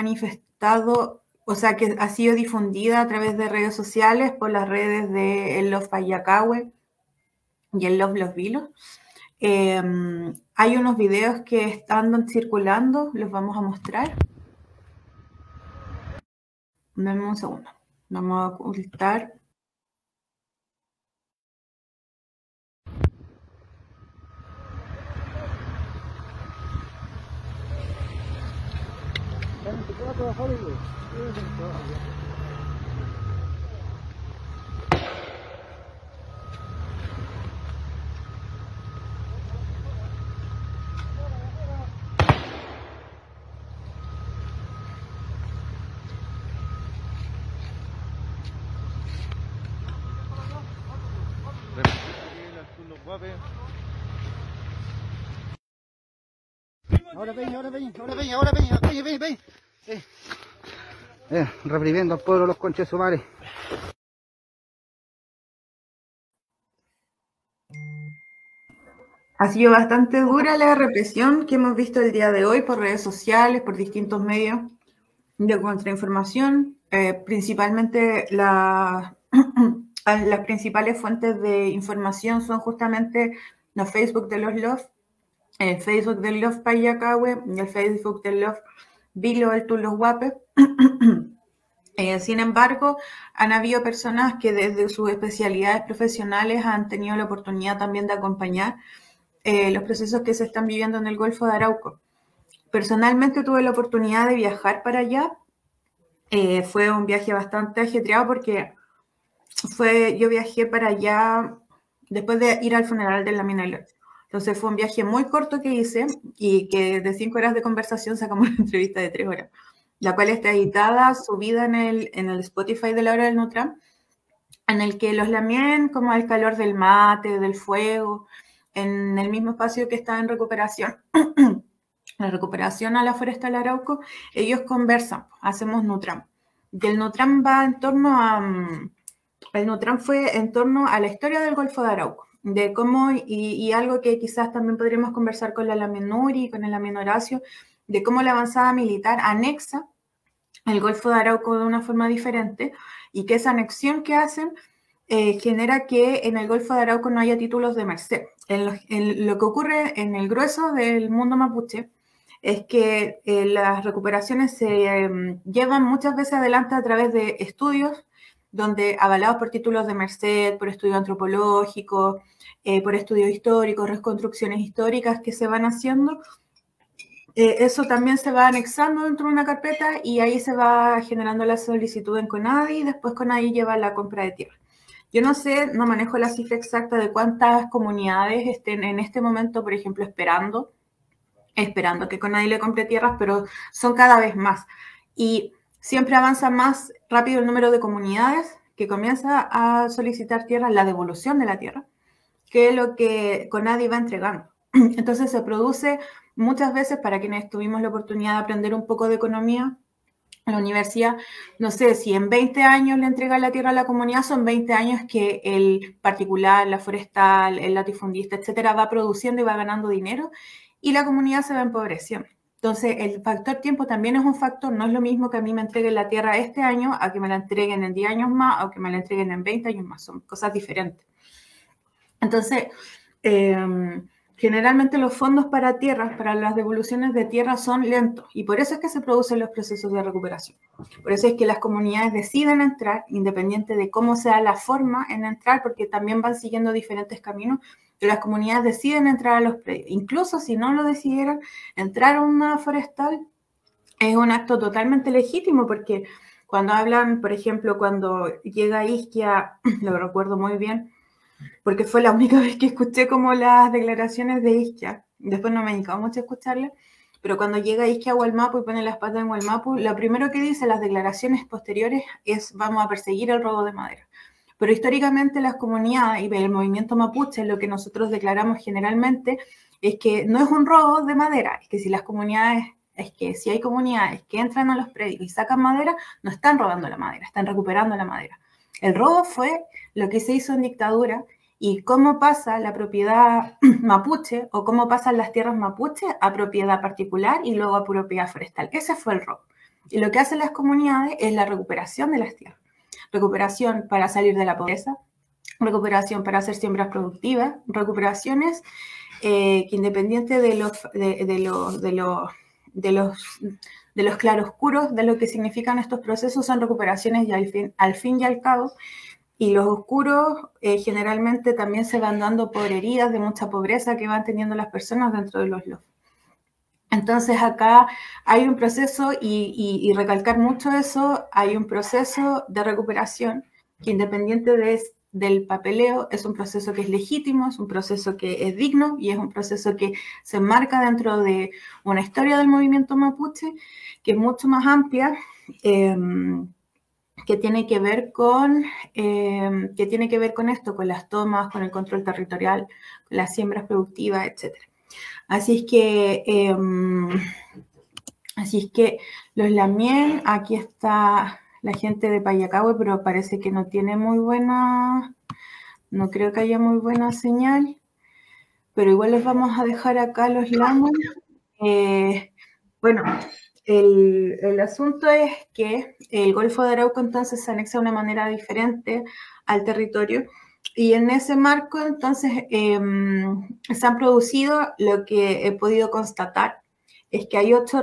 manifestado, o sea, que ha sido difundida a través de redes sociales, por las redes de el Love Payacahue y el Love Los Vilos. Hay unos videos que están circulando, los vamos a mostrar. Dame un segundo. Vamos a ocultar. Ahora ven. Reprimiendo al pueblo los conches sumares. Ha sido bastante dura la represión que hemos visto el día de hoy por redes sociales, por distintos medios de contrainformación, principalmente las principales fuentes de información son justamente los Facebook de los Love, el Facebook del Love Payacahue y el Facebook del Love Vilo del Los Guapes. Sin embargo, han habido personas que desde sus especialidades profesionales han tenido la oportunidad también de acompañar los procesos que se están viviendo en el Golfo de Arauco. Personalmente tuve la oportunidad de viajar para allá. Fue un viaje bastante ajetreado porque yo viajé para allá después de ir al funeral de Lamin El. Entonces fue un viaje muy corto que hice y que de 5 horas de conversación sacamos una entrevista de 3 horas, la cual está editada, subida en el Spotify de la hora del Nutram, en el que los lamien como al calor del mate, del fuego, en el mismo espacio que está en recuperación, la recuperación a la Forestal Arauco, ellos conversan, hacemos Nutram. Y el Nutram va en torno a... El Nutram fue en torno a la historia del Golfo de Arauco, de cómo, y algo que quizás también podríamos conversar con la Lamin Nuri, con el Lamin Horacio, de cómo la avanzada militar anexa el Golfo de Arauco de una forma diferente, y que esa anexión que hacen genera que en el Golfo de Arauco no haya títulos de merced. Lo que ocurre en el grueso del mundo mapuche es que las recuperaciones se llevan muchas veces adelante a través de estudios donde avalados por títulos de merced, por estudios antropológicos, por estudios históricos, reconstrucciones históricas que se van haciendo. Eso también se va anexando dentro de una carpeta y ahí se va generando la solicitud en CONADI y después CONADI lleva la compra de tierra. Yo no sé, no manejo la cifra exacta de cuántas comunidades estén en este momento, por ejemplo, esperando que CONADI le compre tierras, pero son cada vez más. Y siempre avanza más rápido el número de comunidades que comienza a solicitar tierra, la devolución de la tierra, que lo que CONADI va entregando. Entonces se produce muchas veces, para quienes tuvimos la oportunidad de aprender un poco de economía en la universidad, no sé, si en 20 años le entrega la tierra a la comunidad, son 20 años que el particular, la forestal, el latifundista, etcétera, va produciendo y va ganando dinero y la comunidad se va empobreciendo. Entonces, el factor tiempo también es un factor, no es lo mismo que a mí me entreguen la tierra este año, a que me la entreguen en 10 años más, o que me la entreguen en 20 años más, son cosas diferentes. Entonces, generalmente los fondos para tierras, para las devoluciones de tierra son lentos y por eso es que se producen los procesos de recuperación. Por eso es que las comunidades deciden entrar, independiente de cómo sea la forma en entrar, porque también van siguiendo diferentes caminos, pero las comunidades deciden entrar a los predios. Incluso si no lo decidieran, entrar a una forestal es un acto totalmente legítimo, porque cuando hablan, por ejemplo, cuando llega Isquia, lo recuerdo muy bien, porque fue la única vez que escuché como las declaraciones de Isquia. Después no me dedicaba mucho a escucharlas, pero cuando llega Isquia a Hualmapu y pone las patas en Hualmapu, lo primero que dice las declaraciones posteriores es: vamos a perseguir el robo de madera. Pero históricamente las comunidades y el movimiento mapuche, lo que nosotros declaramos generalmente es que no es un robo de madera, es que si hay comunidades que entran a los predios y sacan madera, no están robando la madera, están recuperando la madera. El robo fue lo que se hizo en dictadura y cómo pasa la propiedad mapuche o cómo pasan las tierras mapuche a propiedad particular y luego a propiedad forestal. Ese fue el robo. Y lo que hacen las comunidades es la recuperación de las tierras. Recuperación para salir de la pobreza, recuperación para hacer siembras productivas, recuperaciones que independiente de los claroscuros de lo que significan estos procesos, son recuperaciones y al fin y al cabo, y los oscuros generalmente también se van dando por heridas de mucha pobreza que van teniendo las personas dentro de los lofts. Entonces acá hay un proceso, y recalcar mucho eso, hay un proceso de recuperación que independiente del papeleo es un proceso que es legítimo, es un proceso que es digno y es un proceso que se enmarca dentro de una historia del movimiento mapuche que es mucho más amplia, que tiene que ver con esto, con las tomas, con el control territorial, con las siembras productivas, etc. Así es que los Lamien, aquí está la gente de Payacahue, pero parece que no tiene muy buena, no creo que haya muy buena señal, pero igual les vamos a dejar acá los Lamien. Bueno, el asunto es que el Golfo de Arauco entonces se anexa de una manera diferente al territorio, y en ese marco entonces se han producido, lo que he podido constatar es que hay 8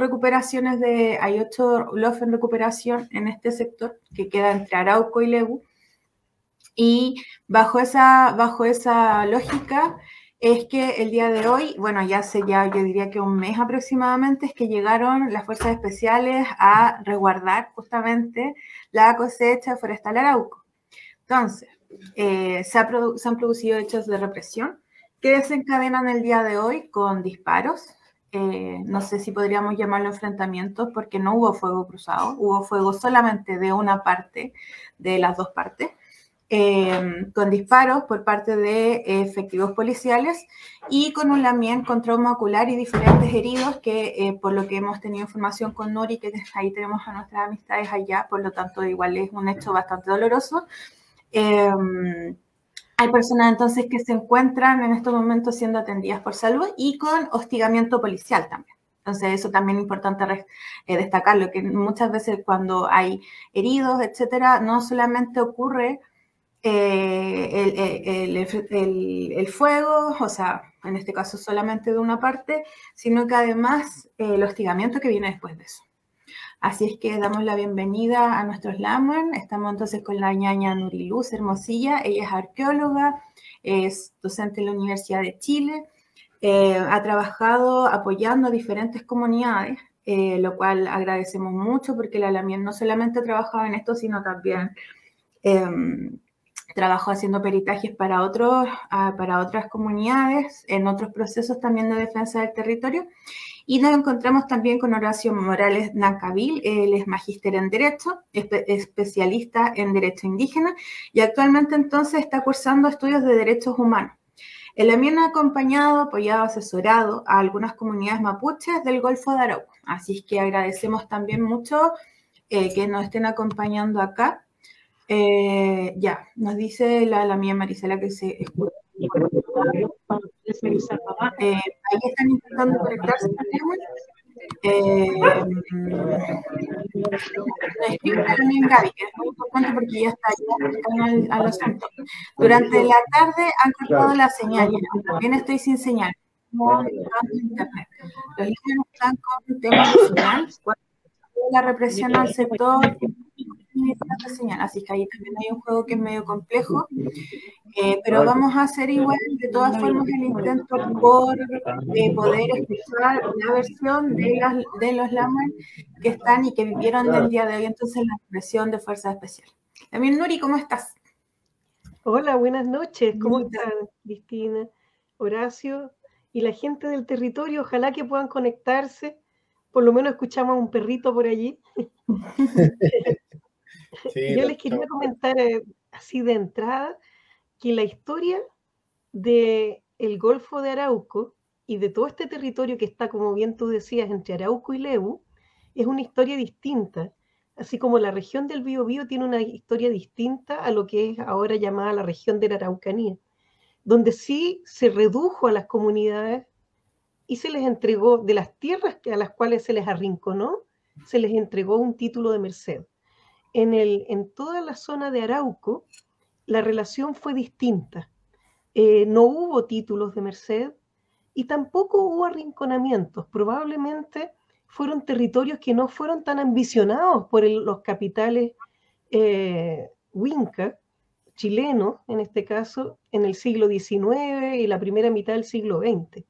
LOF en recuperación en este sector que queda entre Arauco y Lebu, y bajo esa lógica es que el día de hoy, bueno, ya yo diría que un mes aproximadamente, es que llegaron las fuerzas especiales a resguardar justamente la cosecha forestal Arauco. Entonces, se han producido hechos de represión que desencadenan el día de hoy con disparos. No sé si podríamos llamarlo enfrentamientos, porque no hubo fuego cruzado, hubo fuego solamente de una parte, de las dos partes. Con disparos por parte de efectivos policiales y con un Lamien con trauma ocular y diferentes heridos que por lo que hemos tenido información con Nuri, que ahí tenemos a nuestras amistades allá, por lo tanto igual es un hecho bastante doloroso. Hay personas entonces que se encuentran en estos momentos siendo atendidas por salud y con hostigamiento policial también. Entonces eso también es importante destacarlo, que muchas veces cuando hay heridos, etcétera, no solamente ocurre el fuego, o sea, en este caso solamente de una parte, sino que además el hostigamiento que viene después de eso. Así es que damos la bienvenida a nuestros Lamien. Estamos entonces con la ñaña Nuriluz Hermosilla. Ella es arqueóloga, es docente en la Universidad de Chile, ha trabajado apoyando a diferentes comunidades, lo cual agradecemos mucho porque la Lamien no solamente ha trabajado en esto, sino también trabajó haciendo peritajes para otras comunidades, en otros procesos también de defensa del territorio. Y nos encontramos también con Horacio Morales Nancavil. Él es magíster en Derecho, especialista en Derecho Indígena, y actualmente entonces está cursando estudios de Derechos Humanos. Él también ha acompañado, apoyado, asesorado a algunas comunidades mapuches del Golfo de Arauco. Así es que agradecemos también mucho que nos estén acompañando acá. Ya, nos dice la mía Marisela que se escucha. Ahí están intentando conectarse también. Escribe también Gaby, que es muy importante porque ya está cercano al asunto. Durante la tarde han cortado la señal. También estoy sin señal. No internet. Los niños están con temas de señal. La represión al sector señal, así que ahí también hay un juego que es medio complejo, pero vamos a hacer igual de todas formas el intento por poder escuchar la versión de los Lamien que están y que vivieron el día de hoy entonces la represión de fuerzas especiales. También Nuri, ¿cómo estás? Hola, buenas noches, ¿cómo están Cristina, Horacio y la gente del territorio? Ojalá que puedan conectarse, por lo menos escuchamos a un perrito por allí. Sí, yo les quería comentar así de entrada que la historia del Golfo de Arauco y de todo este territorio que está, como bien tú decías, entre Arauco y Lebu, es una historia distinta, así como la región del Biobío tiene una historia distinta a lo que es ahora llamada la región de la Araucanía, donde sí se redujo a las comunidades y se les entregó de las tierras a las cuales se les arrinconó, se les entregó un título de merced. En toda la zona de Arauco, la relación fue distinta. No hubo títulos de merced y tampoco hubo arrinconamientos. Probablemente fueron territorios que no fueron tan ambicionados por los capitales Winca, chilenos, en este caso, en el siglo XIX y la primera mitad del siglo XX.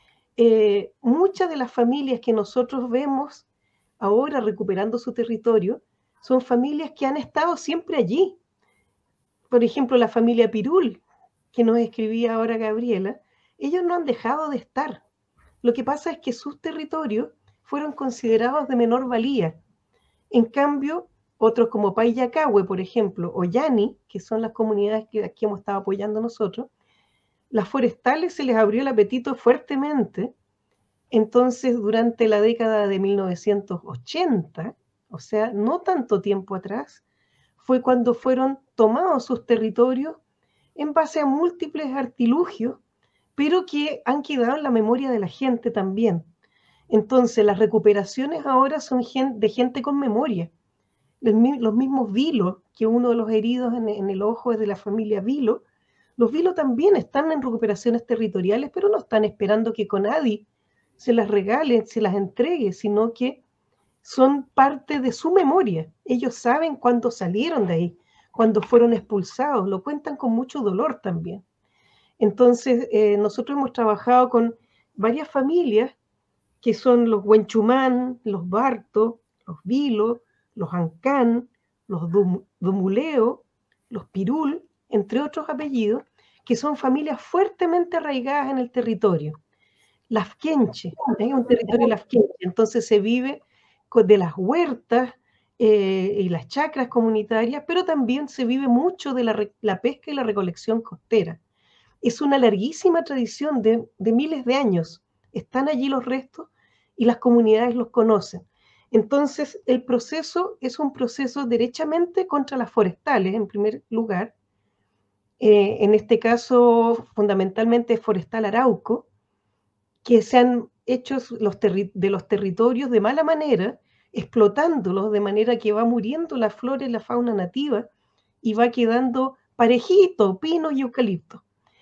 Muchas de las familias que nosotros vemos ahora recuperando su territorio son familias que han estado siempre allí. Por ejemplo, la familia Pirul, que nos escribía ahora Gabriela, ellos no han dejado de estar. Lo que pasa es que sus territorios fueron considerados de menor valía. En cambio, otros como Payacahue, por ejemplo, o Yani, que son las comunidades que aquí hemos estado apoyando nosotros, las forestales se les abrió el apetito fuertemente. Entonces, durante la década de 1980, o sea, no tanto tiempo atrás, fue cuando fueron tomados sus territorios en base a múltiples artilugios, pero que han quedado en la memoria de la gente también. Entonces, las recuperaciones ahora son de gente con memoria. Los mismos Vilo, que uno de los heridos en el ojo es de la familia Vilo, los Vilo también están en recuperaciones territoriales, pero no están esperando que Conadi se las regale, se las entregue, sino que son parte de su memoria. Ellos saben cuándo salieron de ahí, cuándo fueron expulsados, lo cuentan con mucho dolor también. Entonces, nosotros hemos trabajado con varias familias que son los Huenchumán, los Barto, los Vilo, los Ancán, los Dumuleo, los Pirul, entre otros apellidos, que son familias fuertemente arraigadas en el territorio. Lafkenche, hay un territorio lafkenche, entonces se vive de las huertas y las chacras comunitarias, pero también se vive mucho de la pesca y la recolección costera. Es una larguísima tradición de miles de años. Están allí los restos y las comunidades los conocen. Entonces, el proceso es un proceso derechamente contra las forestales, en primer lugar. En este caso, fundamentalmente Forestal Arauco, que se han hecho de los territorios de mala manera, explotándolos de manera que va muriendo la flora y la fauna nativa y va quedando parejito, pino y eucalipto.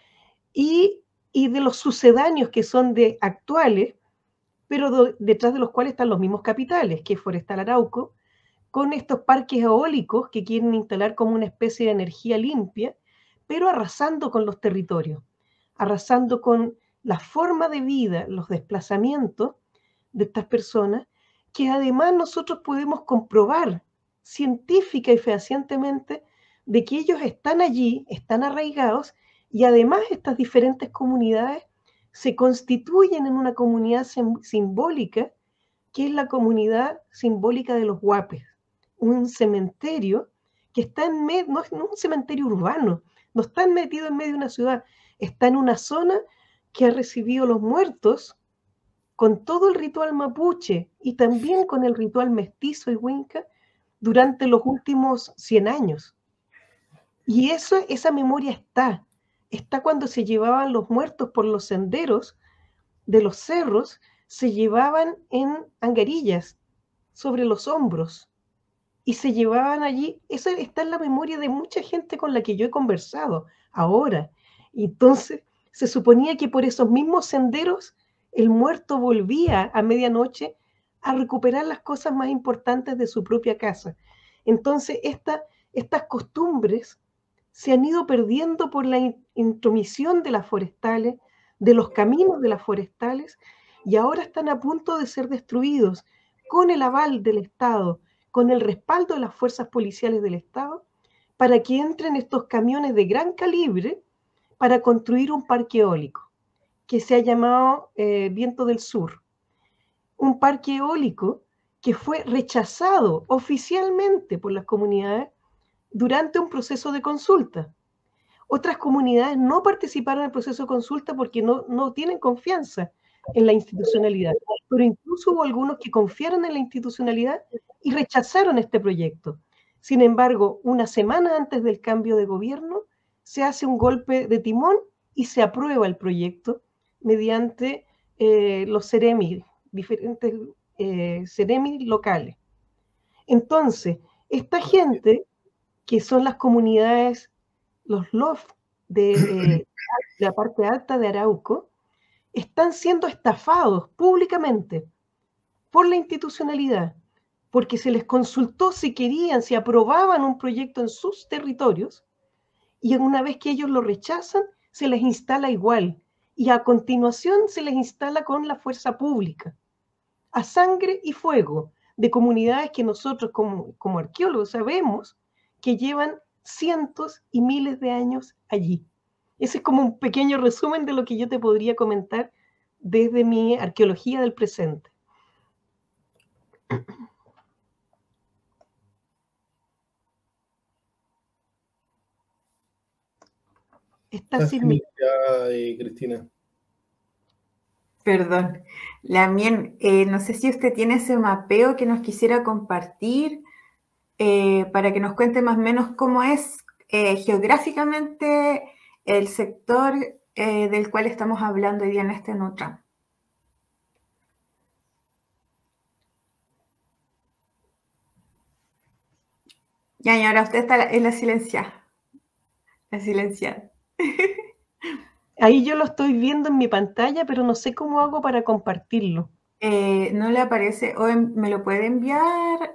Y de los sucedáneos que son de actuales, pero detrás de los cuales están los mismos capitales, que es Forestal Arauco, con estos parques eólicos que quieren instalar como una especie de energía limpia, pero arrasando con los territorios, arrasando con la forma de vida, los desplazamientos de estas personas, que además nosotros podemos comprobar científica y fehacientemente de que ellos están allí, están arraigados, y además estas diferentes comunidades se constituyen en una comunidad simbólica, que es la comunidad simbólica de los Huapes, un cementerio que está en medio, no es un cementerio urbano, no está metido en medio de una ciudad, está en una zona que ha recibido los muertos con todo el ritual mapuche y también con el ritual mestizo y huinca durante los últimos 100 años. Y esa memoria está cuando se llevaban los muertos por los senderos de los cerros, se llevaban en angarillas sobre los hombros y se llevaban allí. Eso está en la memoria de mucha gente con la que yo he conversado ahora. Y entonces se suponía que por esos mismos senderos el muerto volvía a medianoche a recuperar las cosas más importantes de su propia casa. Entonces estas costumbres se han ido perdiendo por la intromisión de las forestales, de los caminos de las forestales, y ahora están a punto de ser destruidos con el aval del Estado, con el respaldo de las fuerzas policiales del Estado, para que entren estos camiones de gran calibre para construir un parque eólico, que se ha llamado Viento del Sur. Un parque eólico que fue rechazado oficialmente por las comunidades durante un proceso de consulta. Otras comunidades no participaron en el proceso de consulta porque no tienen confianza en la institucionalidad, pero incluso hubo algunos que confiaron en la institucionalidad y rechazaron este proyecto. Sin embargo, una semana antes del cambio de gobierno, se hace un golpe de timón y se aprueba el proyecto mediante los CEREMI, diferentes Ceremi locales. Entonces, esta gente, que son las comunidades, los LOF de la parte alta de Arauco, están siendo estafados públicamente por la institucionalidad, porque se les consultó si querían, si aprobaban un proyecto en sus territorios, y una vez que ellos lo rechazan, se les instala igual, y a continuación se les instala con la fuerza pública, a sangre y fuego, de comunidades que nosotros como arqueólogos sabemos que llevan cientos y miles de años allí. Ese es como un pequeño resumen de lo que yo te podría comentar desde mi arqueología del presente. Está sin mí. Cristina. Perdón. Lamien, no sé si usted tiene ese mapeo que nos quisiera compartir para que nos cuente más o menos cómo es geográficamente el sector del cual estamos hablando hoy día en este Nutram. Ya, y ahora usted está en la silenciada. La silenciada. Ahí yo lo estoy viendo en mi pantalla, pero no sé cómo hago para compartirlo. No le aparece, o me lo puede enviar.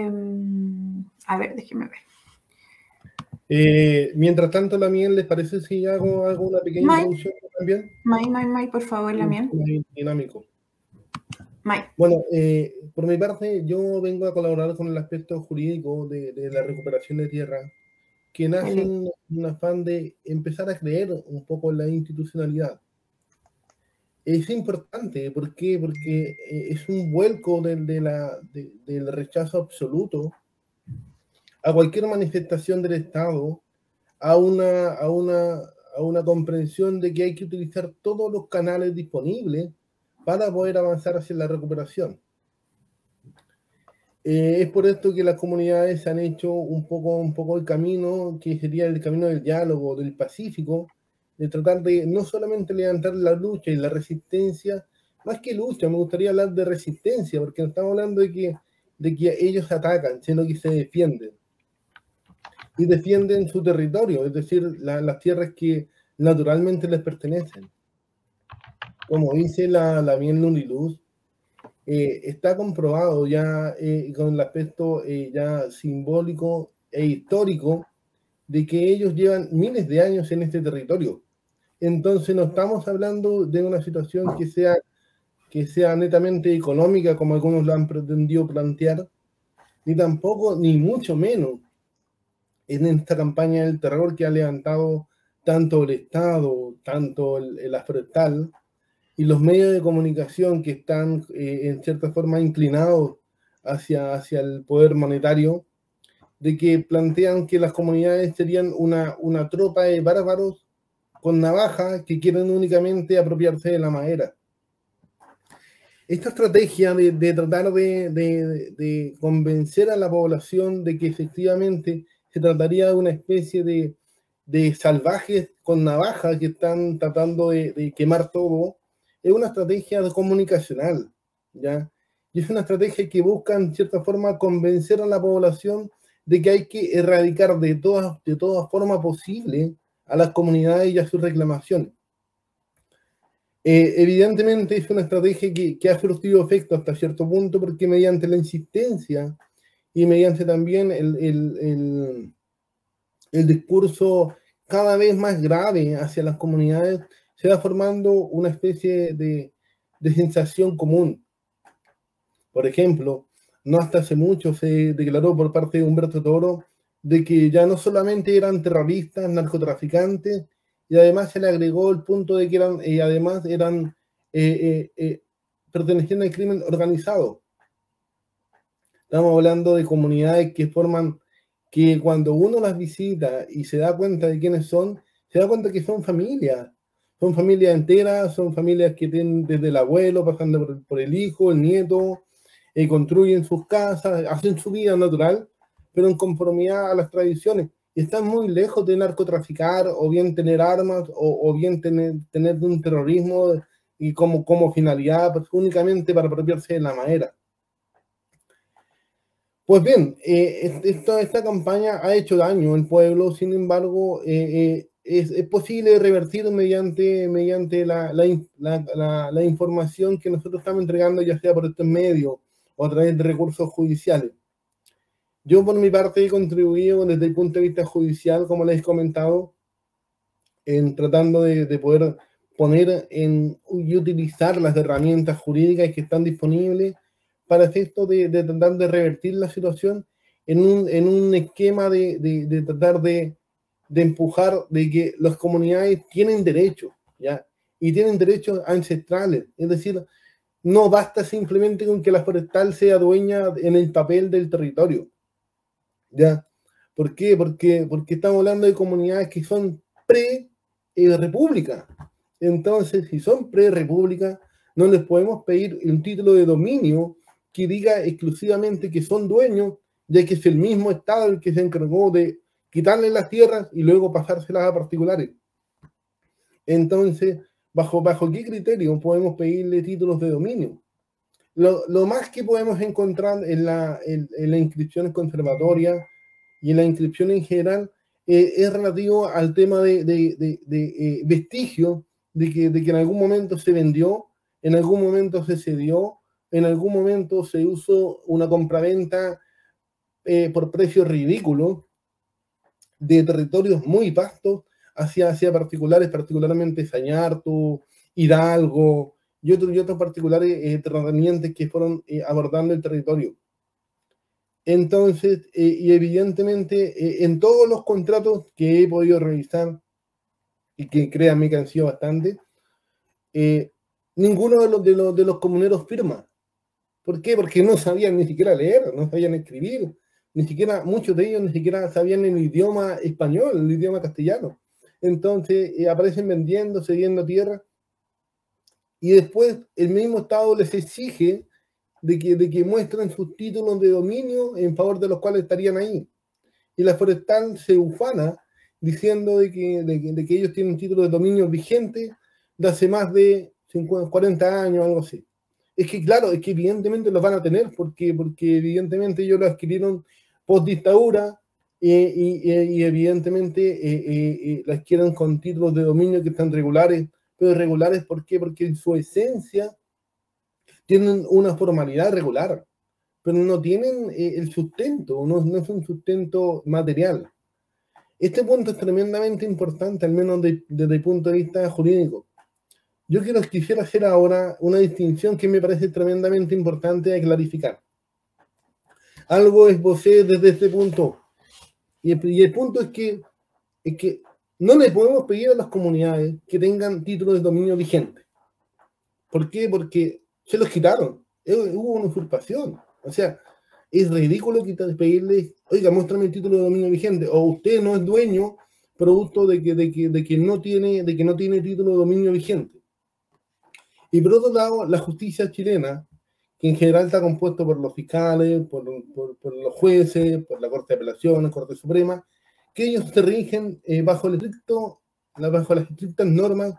A ver, déjeme ver. Mientras tanto, Lamien, ¿les parece si hago una pequeña introducción también? May, por favor, Lamien. Dinámico. May. Bueno, por mi parte, yo vengo a colaborar con el aspecto jurídico de la recuperación de tierra, que nace en un afán de empezar a creer un poco en la institucionalidad. Es importante, ¿por qué? Porque es un vuelco del rechazo absoluto a cualquier manifestación del Estado, a una comprensión de que hay que utilizar todos los canales disponibles para poder avanzar hacia la recuperación. Es por esto que las comunidades han hecho un poco el camino, que sería el camino del diálogo, del pacífico, de tratar de no solamente levantar la lucha y la resistencia, más que lucha, me gustaría hablar de resistencia, porque no estamos hablando de que ellos atacan, sino que se defienden. Y defienden su territorio, es decir, las tierras que naturalmente les pertenecen. Como dice la bien Luniluz, está comprobado ya con el aspecto ya simbólico e histórico de que ellos llevan miles de años en este territorio. Entonces no estamos hablando de una situación que sea netamente económica, como algunos lo han pretendido plantear, ni tampoco, ni mucho menos, en esta campaña del terror que ha levantado tanto el Estado, tanto la forestal, y los medios de comunicación que están en cierta forma inclinados hacia el poder monetario, de que plantean que las comunidades serían una tropa de bárbaros con navaja que quieren únicamente apropiarse de la madera. Esta estrategia de tratar de convencer a la población de que efectivamente se trataría de una especie de salvajes con navaja que están tratando de quemar todo, es una estrategia comunicacional, ¿ya? Y es una estrategia que busca, en cierta forma, convencer a la población de que hay que erradicar de toda forma posible a las comunidades y a sus reclamaciones. Evidentemente es una estrategia que ha surtido efecto hasta cierto punto, porque mediante la insistencia y mediante también el discurso cada vez más grave hacia las comunidades, se va formando una especie de sensación común. Por ejemplo, no hasta hace mucho se declaró por parte de Humberto Toro de que ya no solamente eran terroristas, narcotraficantes, y además se le agregó el punto de que pertenecían al crimen organizado. Estamos hablando de comunidades que cuando uno las visita y se da cuenta de quiénes son, se da cuenta que son familias enteras, son familias que tienen desde el abuelo, pasando por el hijo, el nieto, construyen sus casas, hacen su vida natural, pero en conformidad a las tradiciones. Y están muy lejos de narcotraficar, o bien tener armas, o bien tener un terrorismo y como finalidad, pues, únicamente para apropiarse de la madera. Pues bien, esta campaña ha hecho daño al pueblo, sin embargo, es posible revertir mediante la información que nosotros estamos entregando, ya sea por estos medios o a través de recursos judiciales. Yo, por mi parte, he contribuido desde el punto de vista judicial, como les he comentado, en tratando de poder poner y utilizar las herramientas jurídicas que están disponibles para esto de tratar de revertir la situación en un esquema de tratar de empujar de que las comunidades tienen derechos, ¿ya? Y tienen derechos ancestrales, es decir, no basta simplemente con que la forestal sea dueña en el papel del territorio, ¿ya? ¿Por qué? Porque estamos hablando de comunidades que son pre-república. Entonces, si son pre-república, no les podemos pedir un título de dominio que diga exclusivamente que son dueños, ya que es el mismo Estado el que se encargó de quitarles las tierras y luego pasárselas a particulares. Entonces, ¿bajo qué criterio podemos pedirle títulos de dominio? Lo más que podemos encontrar en la inscripción conservatoria y en la inscripción en general es relativo al tema de vestigio de que en algún momento se vendió, en algún momento se cedió, en algún momento se usó una compraventa por precios ridículos de territorios muy vastos hacia particulares, particularmente Sañartu, Hidalgo y otros particulares terratenientes que fueron abordando el territorio. Entonces, y evidentemente, en todos los contratos que he podido revisar, y que créanme que han sido bastante, ninguno de los comuneros firma. ¿Por qué? Porque no sabían ni siquiera leer, no sabían escribir, ni siquiera, muchos de ellos ni siquiera sabían el idioma español, el idioma castellano. Entonces, aparecen vendiendo, cediendo tierra, y después el mismo Estado les exige de que muestren sus títulos de dominio en favor de los cuales estarían ahí. Y la forestal se ufana diciendo de que ellos tienen títulos de dominio vigentes de hace más de 50, 40 años, algo así. Es que claro, es que evidentemente los van a tener, porque evidentemente ellos lo adquirieron post dictadura y evidentemente lo adquieren con títulos de dominio que están regulares, pero irregulares, ¿por qué? Porque en su esencia tienen una formalidad regular, pero no tienen el sustento, no es un sustento material. Este punto es tremendamente importante, al menos desde el punto de vista jurídico. Yo quisiera hacer ahora una distinción que me parece tremendamente importante de clarificar. Algo esbocé desde este punto, y el punto es que no le podemos pedir a las comunidades que tengan títulos de dominio vigente. ¿Por qué? Porque se los quitaron. Hubo una usurpación. O sea, es ridículo pedirles, oiga, muéstrame el título de dominio vigente, o usted no es dueño producto de que no tiene título de dominio vigente. Y por otro lado, la justicia chilena, que en general está compuesto por los fiscales, por los jueces, por la Corte de Apelaciones, Corte Suprema, que ellos se rigen bajo las estrictas normas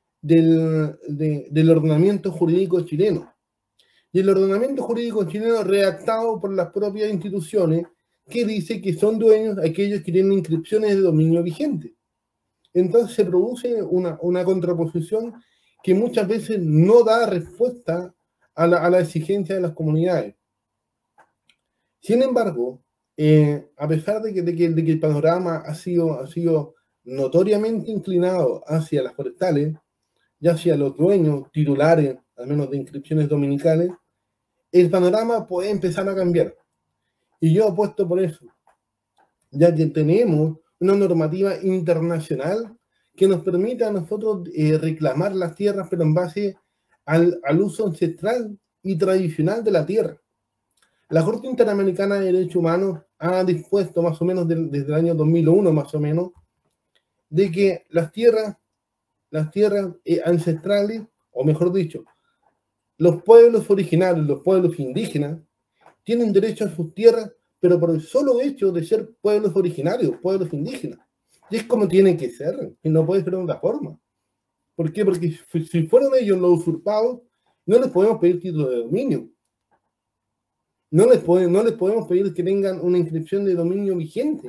del ordenamiento jurídico chileno. Y el ordenamiento jurídico chileno redactado por las propias instituciones que dice que son dueños aquellos que tienen inscripciones de dominio vigente. Entonces se produce una contraposición que muchas veces no da respuesta a la exigencia de las comunidades. Sin embargo, a pesar de que el panorama ha sido notoriamente inclinado hacia las forestales, ya hacia los dueños titulares, al menos de inscripciones dominicales, el panorama puede empezar a cambiar. Y yo apuesto por eso, ya que tenemos una normativa internacional que nos permite a nosotros reclamar las tierras, pero en base al uso ancestral y tradicional de la tierra. La Corte Interamericana de Derechos Humanos ha dispuesto más o menos desde el año 2001, más o menos, de que las tierras ancestrales, o mejor dicho, los pueblos originarios, los pueblos indígenas, tienen derecho a sus tierras, pero por el solo hecho de ser pueblos originarios, pueblos indígenas. Y es como tiene que ser, y no puede ser de otra forma. ¿Por qué? Porque si fueron ellos los usurpados, no les podemos pedir título de dominio. no les podemos pedir que tengan una inscripción de dominio vigente.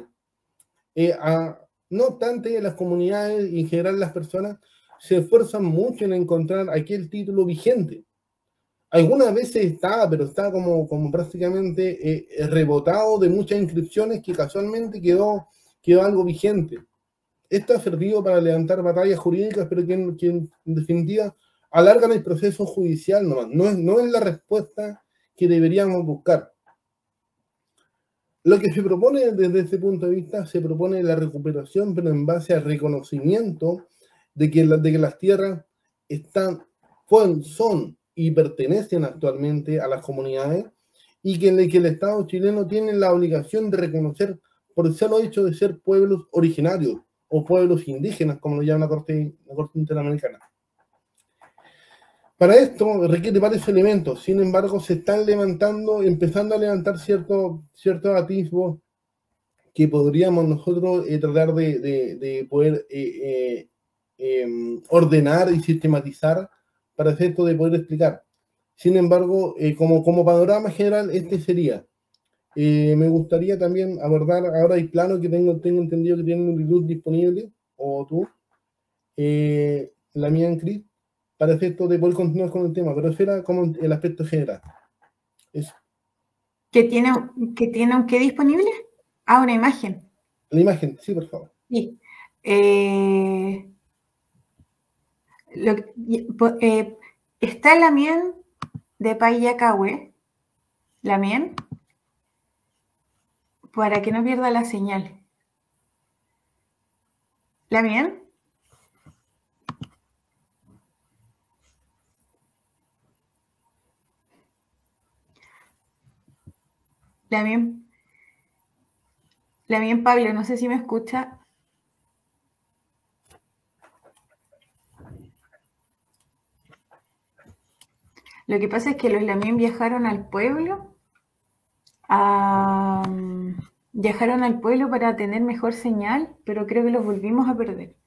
No obstante, las comunidades y en general las personas se esfuerzan mucho en encontrar aquel título vigente. Algunas veces pero está como prácticamente rebotado de muchas inscripciones que casualmente quedó algo vigente. Esto ha servido para levantar batallas jurídicas, pero que en definitiva alargan el proceso judicial nomás. No es la respuesta que deberíamos buscar. Lo que se propone desde ese punto de vista, se propone la recuperación, pero en base al reconocimiento de que las tierras son y pertenecen actualmente a las comunidades y que el Estado chileno tiene la obligación de reconocer por el solo hecho de ser pueblos originarios o pueblos indígenas, como lo llama la Corte Interamericana. Para esto requiere varios elementos, sin embargo se están empezando a levantar ciertos atisbos que podríamos nosotros tratar de poder ordenar y sistematizar para efecto de poder explicar. Sin embargo, como panorama general, este sería. Me gustaría también abordar, ahora hay plano que tengo entendido que tienen un luz disponible, o tú, la mía en CRIT, para efecto de poder continuar con el tema, pero eso era como el aspecto general. Eso. ¿Que tiene un qué disponible? Ah, una imagen. La imagen, sí, por favor. Sí. Está la mien de Payacahue, la mien, para que no pierda la señal. ¿La mien? La mien Pablo, no sé si me escucha. Lo que pasa es que los Lamien viajaron al pueblo para tener mejor señal, pero creo que los volvimos a perder.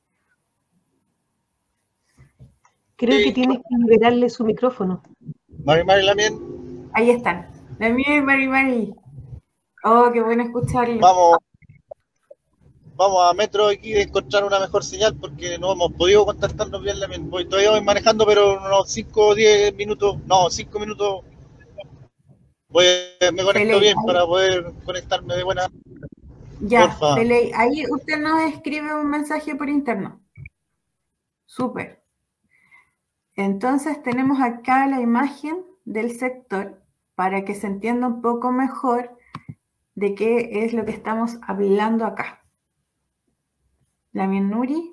Creo que tienes que liberarle su micrófono. Mari Lamien. Ahí están. Lamien, Mari. Oh, qué bueno escucharlo. Vamos a metro aquí de encontrar una mejor señal porque no hemos podido contactarnos bien. Todavía voy manejando, pero unos 5 o 10 minutos, no, 5 minutos me conecto bien para poder conectarme de buena. Ya, ahí usted nos escribe un mensaje por interno. Súper. Entonces tenemos acá la imagen del sector para que se entienda un poco mejor de qué es lo que estamos hablando acá. Lamien Nuri.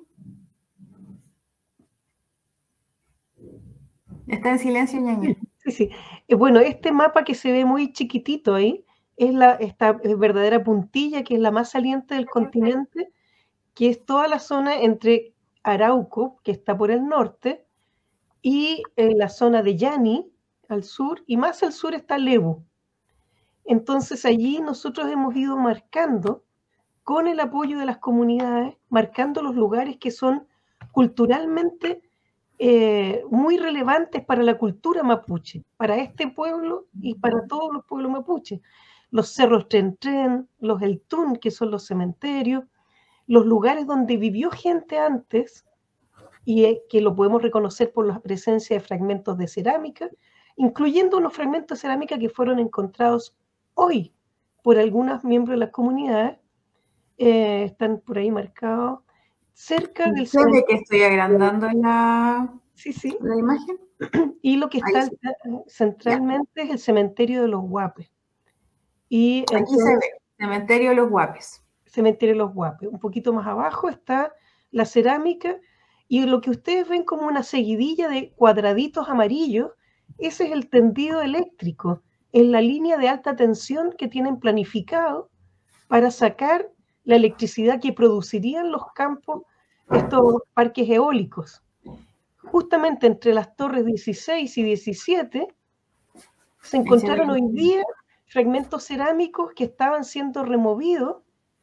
Está en silencio, ñaña. Sí. Bueno, este mapa que se ve muy chiquitito ahí es esta verdadera puntilla que es la más saliente del continente, que es toda la zona entre Arauco, que está por el norte, y la zona de Yani al sur, y más al sur está Lebu. Entonces allí nosotros hemos ido marcando, con el apoyo de las comunidades, marcando los lugares que son culturalmente muy relevantes para la cultura mapuche, para este pueblo y para todos los pueblos mapuches. Los cerros Tren, los El Tun, que son los cementerios, los lugares donde vivió gente antes y que lo podemos reconocer por la presencia de fragmentos de cerámica, incluyendo unos fragmentos de cerámica que fueron encontrados hoy por algunos miembros de las comunidades. Están por ahí marcados cerca del cementerio. Que estoy agrandando la imagen. Y lo que está centralmente es el cementerio de los Huapes. Y aquí entonces, se ve, cementerio de los Huapes. Cementerio de los Huapes. Un poquito más abajo está la cerámica y lo que ustedes ven como una seguidilla de cuadraditos amarillos, ese es el tendido eléctrico, es la línea de alta tensión que tienen planificado para sacar la electricidad que producirían los campos, estos parques eólicos. Justamente entre las torres 16 y 17 se encontraron hoy día fragmentos cerámicos que estaban siendo removidos,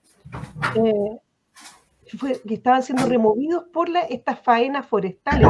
por estas faenas forestales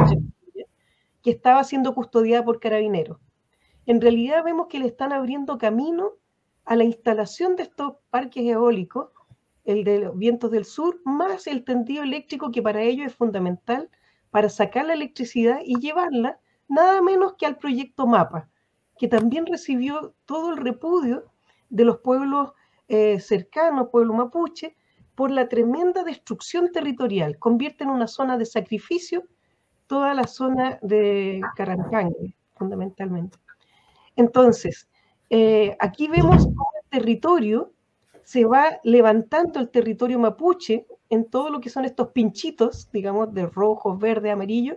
que estaba siendo custodiada por carabineros. En realidad vemos que le están abriendo camino a la instalación de estos parques eólicos, el de los vientos del sur, más el tendido eléctrico que para ellos es fundamental para sacar la electricidad y llevarla nada menos que al proyecto MAPA, que también recibió todo el repudio de los pueblos cercanos, pueblo mapuche, por la tremenda destrucción territorial. Convierte en una zona de sacrificio toda la zona de Carancangue, fundamentalmente. Entonces, aquí vemos cómo el territorio se va levantando, el territorio mapuche, en todo lo que son estos pinchitos, digamos, de rojo, verde, amarillo,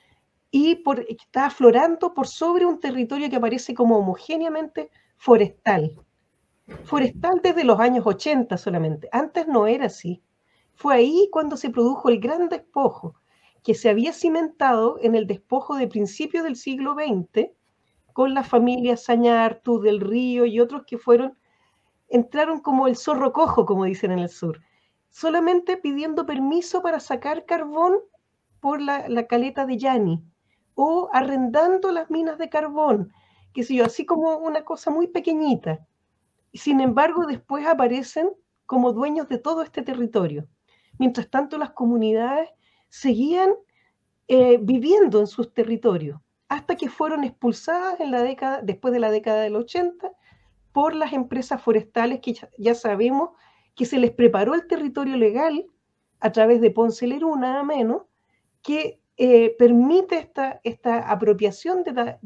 y está aflorando por sobre un territorio que aparece como homogéneamente forestal. Forestal desde los años 80 solamente. Antes no era así. Fue ahí cuando se produjo el gran despojo, que se había cimentado en el despojo de principios del siglo XX, con las familias Sañartu, del Río y otros que entraron como el zorro cojo, como dicen en el sur, solamente pidiendo permiso para sacar carbón por la caleta de Yani, o arrendando las minas de carbón, qué sé yo, así como una cosa muy pequeñita. Y sin embargo, después aparecen como dueños de todo este territorio. Mientras tanto, las comunidades seguían viviendo en sus territorios, hasta que fueron expulsadas después de la década del 80, por las empresas forestales que ya sabemos que se les preparó el territorio legal a través de Ponce Lerú, nada menos, que permite esta apropiación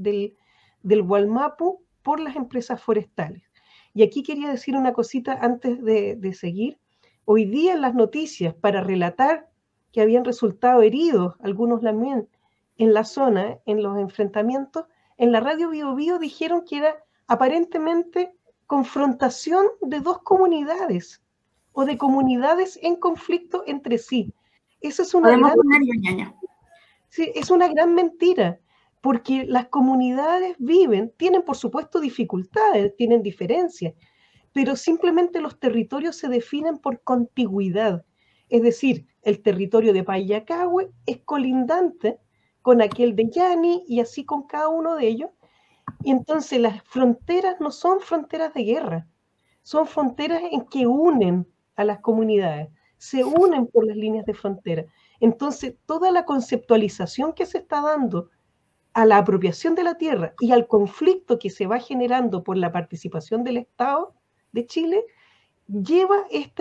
del Gualmapu por las empresas forestales. Y aquí quería decir una cosita antes de seguir. Hoy día en las noticias, para relatar que habían resultado heridos algunos lamien en la zona, en los enfrentamientos, en la radio Bio Bio dijeron que era aparentemente confrontación de dos comunidades o de comunidades en conflicto entre sí. Eso es una sí, es una gran mentira, porque las comunidades tienen por supuesto dificultades, tienen diferencias, pero simplemente los territorios se definen por contigüidad. Es decir, el territorio de Payacahue es colindante con aquel de Yani y así con cada uno de ellos. Y entonces las fronteras no son fronteras de guerra, son fronteras en que unen a las comunidades, se unen por las líneas de frontera. Entonces, toda la conceptualización que se está dando a la apropiación de la tierra y al conflicto que se va generando por la participación del Estado de Chile, lleva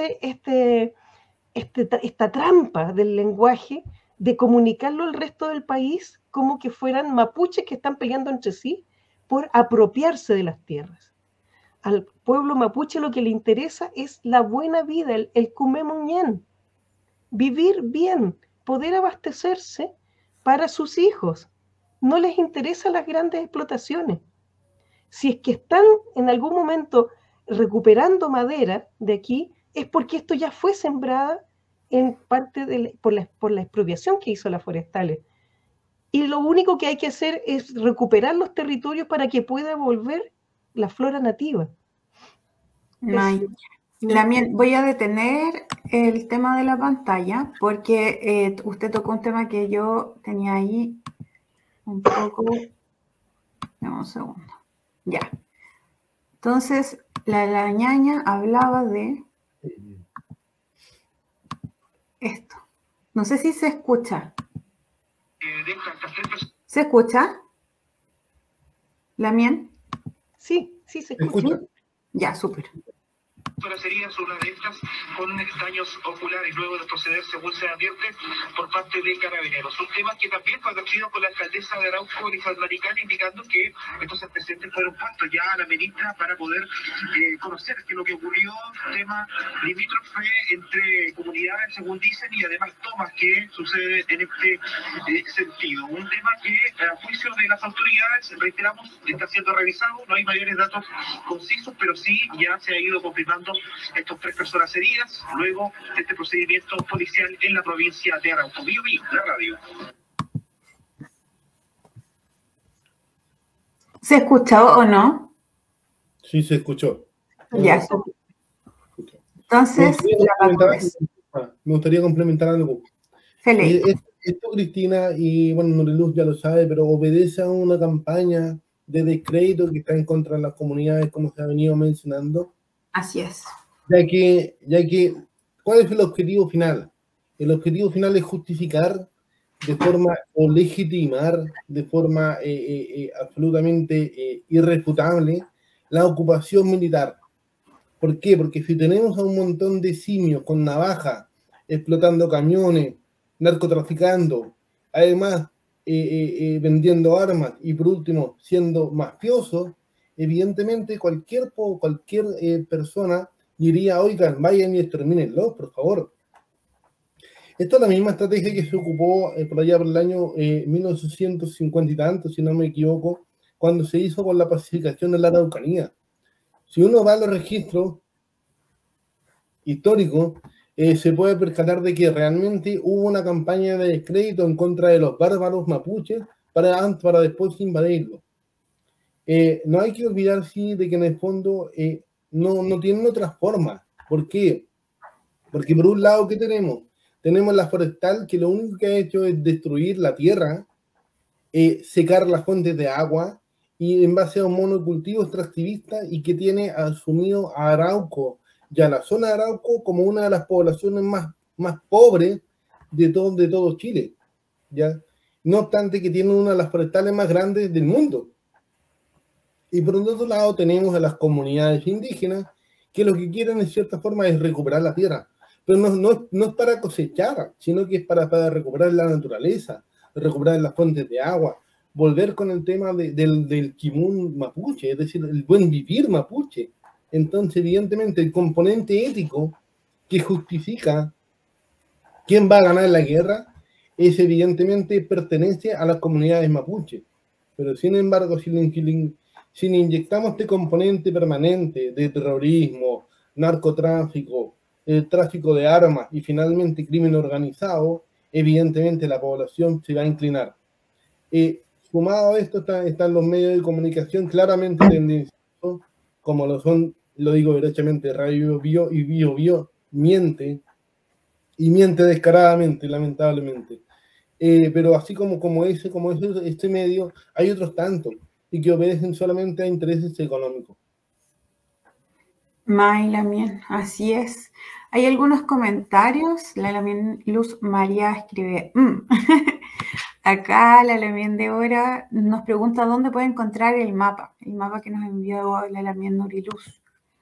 esta trampa del lenguaje de comunicarlo al resto del país como que fueran mapuches que están peleando entre sí por apropiarse de las tierras. Al pueblo mapuche lo que le interesa es la buena vida, el cumemuñén, vivir bien, poder abastecerse para sus hijos. No les interesan las grandes explotaciones. Si es que están en algún momento recuperando madera de aquí, es porque esto ya fue sembrada en parte por la expropiación que hizo las forestales. Y lo único que hay que hacer es recuperar los territorios para que pueda volver la flora nativa. Voy a detener el tema de la pantalla porque usted tocó un tema que yo tenía ahí un poco. Dame un segundo. Ya. Entonces, la ñaña hablaba de esto. No sé si se escucha. ¿Se escucha? ¿Lamien? Sí, sí se escucha. Ya, súper. Las heridas, una de estas con daños oculares luego de proceder, según se advierte, por parte de Carabineros. Un tema que también fue advertido por la alcaldesa de Arauco, Elizabeth Maricán, indicando que estos antecedentes fueron puestos ya a la ministra para poder conocer qué es lo que ocurrió, tema limítrofe entre comunidades, según dicen, y además tomas que sucede en este sentido. Un tema que, a juicio de las autoridades, reiteramos, está siendo revisado, no hay mayores datos concisos, pero sí ya se ha ido confirmando estos 3 personas heridas luego de este procedimiento policial en la provincia de Arauco. Bio Bio, la radio. ¿Se escuchó o no? Sí, se escuchó. Ya. Entonces, me gustaría complementar algo. Esto, Cristina, y bueno, Noriluz ya lo sabe, pero obedece a una campaña de descrédito que está en contra de las comunidades, como se ha venido mencionando. Así es. Ya que, ¿cuál es el objetivo final? El objetivo final es justificar de forma, o legitimar de forma absolutamente irrefutable la ocupación militar. ¿Por qué? Porque si tenemos a un montón de simios con navaja, explotando camiones, narcotraficando, además vendiendo armas y por último siendo mafiosos, evidentemente cualquier persona diría, oigan, vayan y extermínenlos, por favor. Esta es la misma estrategia que se ocupó por allá por el año 1850 y tanto, si no me equivoco, cuando se hizo con la pacificación de la Araucanía. Si uno va a los registros históricos, se puede percatar de que realmente hubo una campaña de descrédito en contra de los bárbaros mapuches para después invadirlos. No hay que olvidar, sí, de que en el fondo no tienen otra forma. ¿Por qué? Porque por un lado, ¿qué tenemos? Tenemos la forestal, que lo único que ha hecho es destruir la tierra, secar las fuentes de agua, y en base a un monocultivo extractivista, y que tiene asumido a Arauco y a la zona de Arauco como una de las poblaciones más pobres de todo Chile, ¿ya? No obstante que tiene una de las forestales más grandes del mundo. Y por otro lado tenemos a las comunidades indígenas, que lo que quieren en cierta forma es recuperar la tierra. Pero no es para cosechar, sino que es para recuperar la naturaleza, recuperar las fuentes de agua, volver con el tema del Kimun mapuche, es decir, el buen vivir mapuche. Entonces, evidentemente, el componente ético que justifica quién va a ganar la guerra es evidentemente pertenece a las comunidades mapuche. Pero sin embargo, si le inyectamos este componente permanente de terrorismo, narcotráfico, tráfico de armas y finalmente crimen organizado, evidentemente la población se va a inclinar. Sumado a esto están los medios de comunicación claramente tendenciosos, como lo son, lo digo derechamente, Radio Bio y Bio miente, y miente descaradamente, lamentablemente. Pero así como este medio, hay otros tantos, y que obedecen solamente a intereses económicos. May Lamien, así es. Hay algunos comentarios. La Lamien Luz María escribe, Acá la Lamien de Hora nos pregunta dónde puede encontrar el mapa que nos envió la Lamien Nuriluz.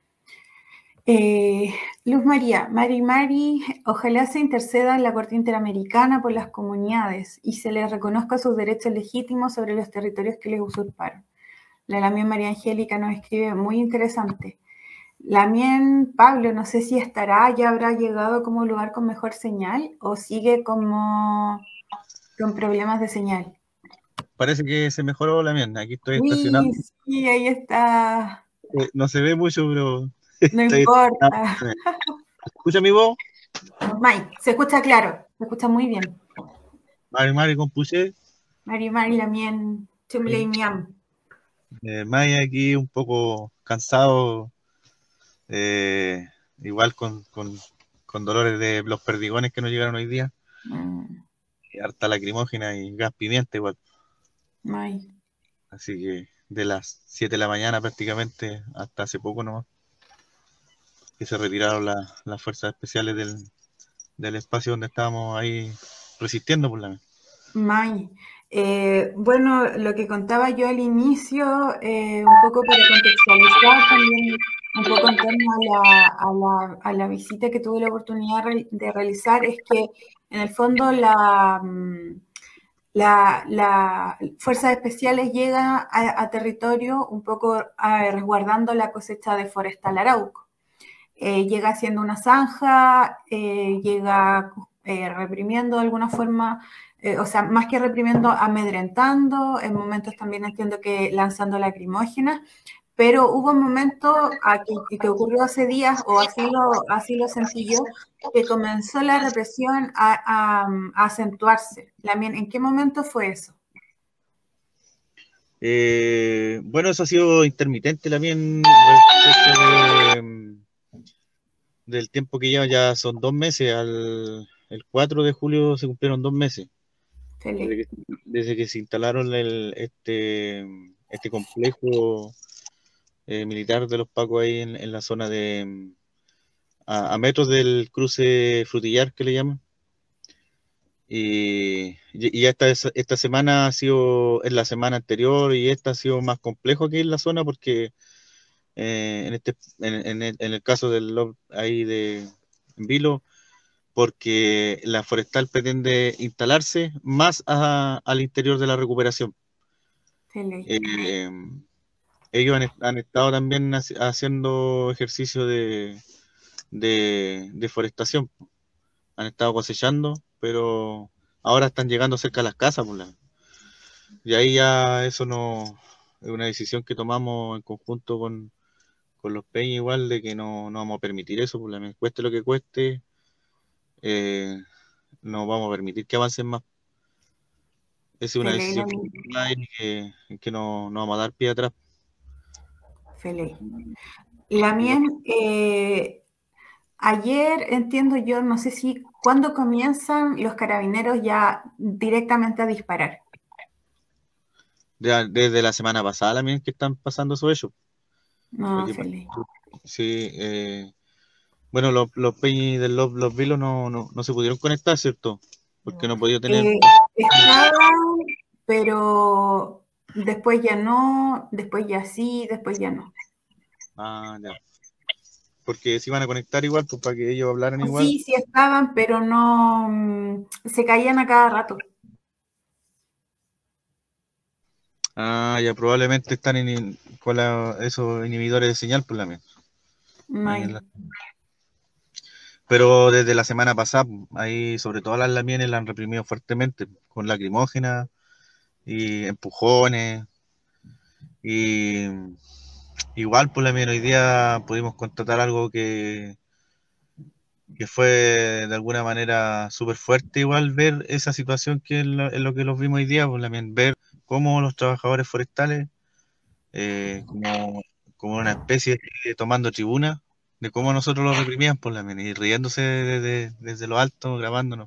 Luz María, Mari, ojalá se interceda en la Corte Interamericana por las comunidades y se les reconozca sus derechos legítimos sobre los territorios que les usurparon. La Lamien María Angélica nos escribe, muy interesante. Lamien Pablo, no sé si estará, ya habrá llegado como lugar con mejor señal o sigue como con problemas de señal. Parece que se mejoró Lamien, aquí estoy estacionado. Sí, ahí está. No se ve mucho, pero... No importa. ¿Escucha mi voz? Mike, se escucha claro, se escucha muy bien. Mari con Puché. Mari, Lamien, Chumle y Miam. Maya aquí un poco cansado, igual con dolores de los perdigones que nos llegaron hoy día. Y harta lacrimógena y gas pimienta igual. May. Así que de las 7 de la mañana prácticamente hasta hace poco nomás que se retiraron las fuerzas especiales del espacio donde estábamos ahí resistiendo por la... May. Bueno, lo que contaba yo al inicio, un poco para contextualizar también, un poco en torno a la visita que tuve la oportunidad de realizar, es que en el fondo las fuerzas especiales llegan a territorio un poco resguardando la cosecha de Forestal Arauco. Llega haciendo una zanja, llega reprimiendo de alguna forma, o sea, más que reprimiendo, amedrentando, en momentos también entiendo que lanzando lacrimógenas, pero hubo un momento que ocurrió hace días, o así lo sentí yo, que comenzó la represión a acentuarse. ¿En qué momento fue eso? Bueno, eso ha sido intermitente también del tiempo que lleva, ya son 2 meses, el 4 de julio se cumplieron 2 meses. Desde que se instalaron este complejo militar de los Pacos ahí en la zona de a metros del cruce Frutillar, que le llaman. Y esta semana ha sido, en la semana anterior, y esta ha sido más complejo aquí en la zona porque en el caso del LOB ahí en Vilo, porque la forestal pretende instalarse más al interior de la recuperación. Ellos han estado también haciendo ejercicio de deforestación, han estado cosechando, pero ahora están llegando cerca de las casas, y ahí ya eso no es una decisión que tomamos en conjunto con los peñas, igual, de que no vamos a permitir eso, cueste lo que cueste, no vamos a permitir que avancen más. Esa es una decisión que no vamos a dar pie atrás. Feliz. La mien, ayer, entiendo yo, no sé si, ¿cuándo comienzan los carabineros ya directamente a disparar? Desde la semana pasada también que están pasando esos hechos. No, feliz. Sí, bueno, los peñas del Los Vilos no se pudieron conectar, ¿cierto? Porque no podía tener... Estaban, pero después ya no, después ya sí, después ya no. Ah, ya. Porque se iban a conectar igual, pues para que ellos hablaran igual. Sí, sí estaban, pero no, se caían a cada rato. Ah, ya, probablemente están con esos inhibidores de señal, por la misma. Pero desde la semana pasada, ahí sobre todo las lamienes la han reprimido fuertemente, con lacrimógenas y empujones. Y igual, por la hoy día pudimos constatar algo que fue de alguna manera súper fuerte, igual ver esa situación que es lo que los vimos hoy día, pues también ver cómo los trabajadores forestales, como una especie de tomando tribuna, de cómo nosotros los reprimían, por la y riéndose desde lo alto, grabándonos.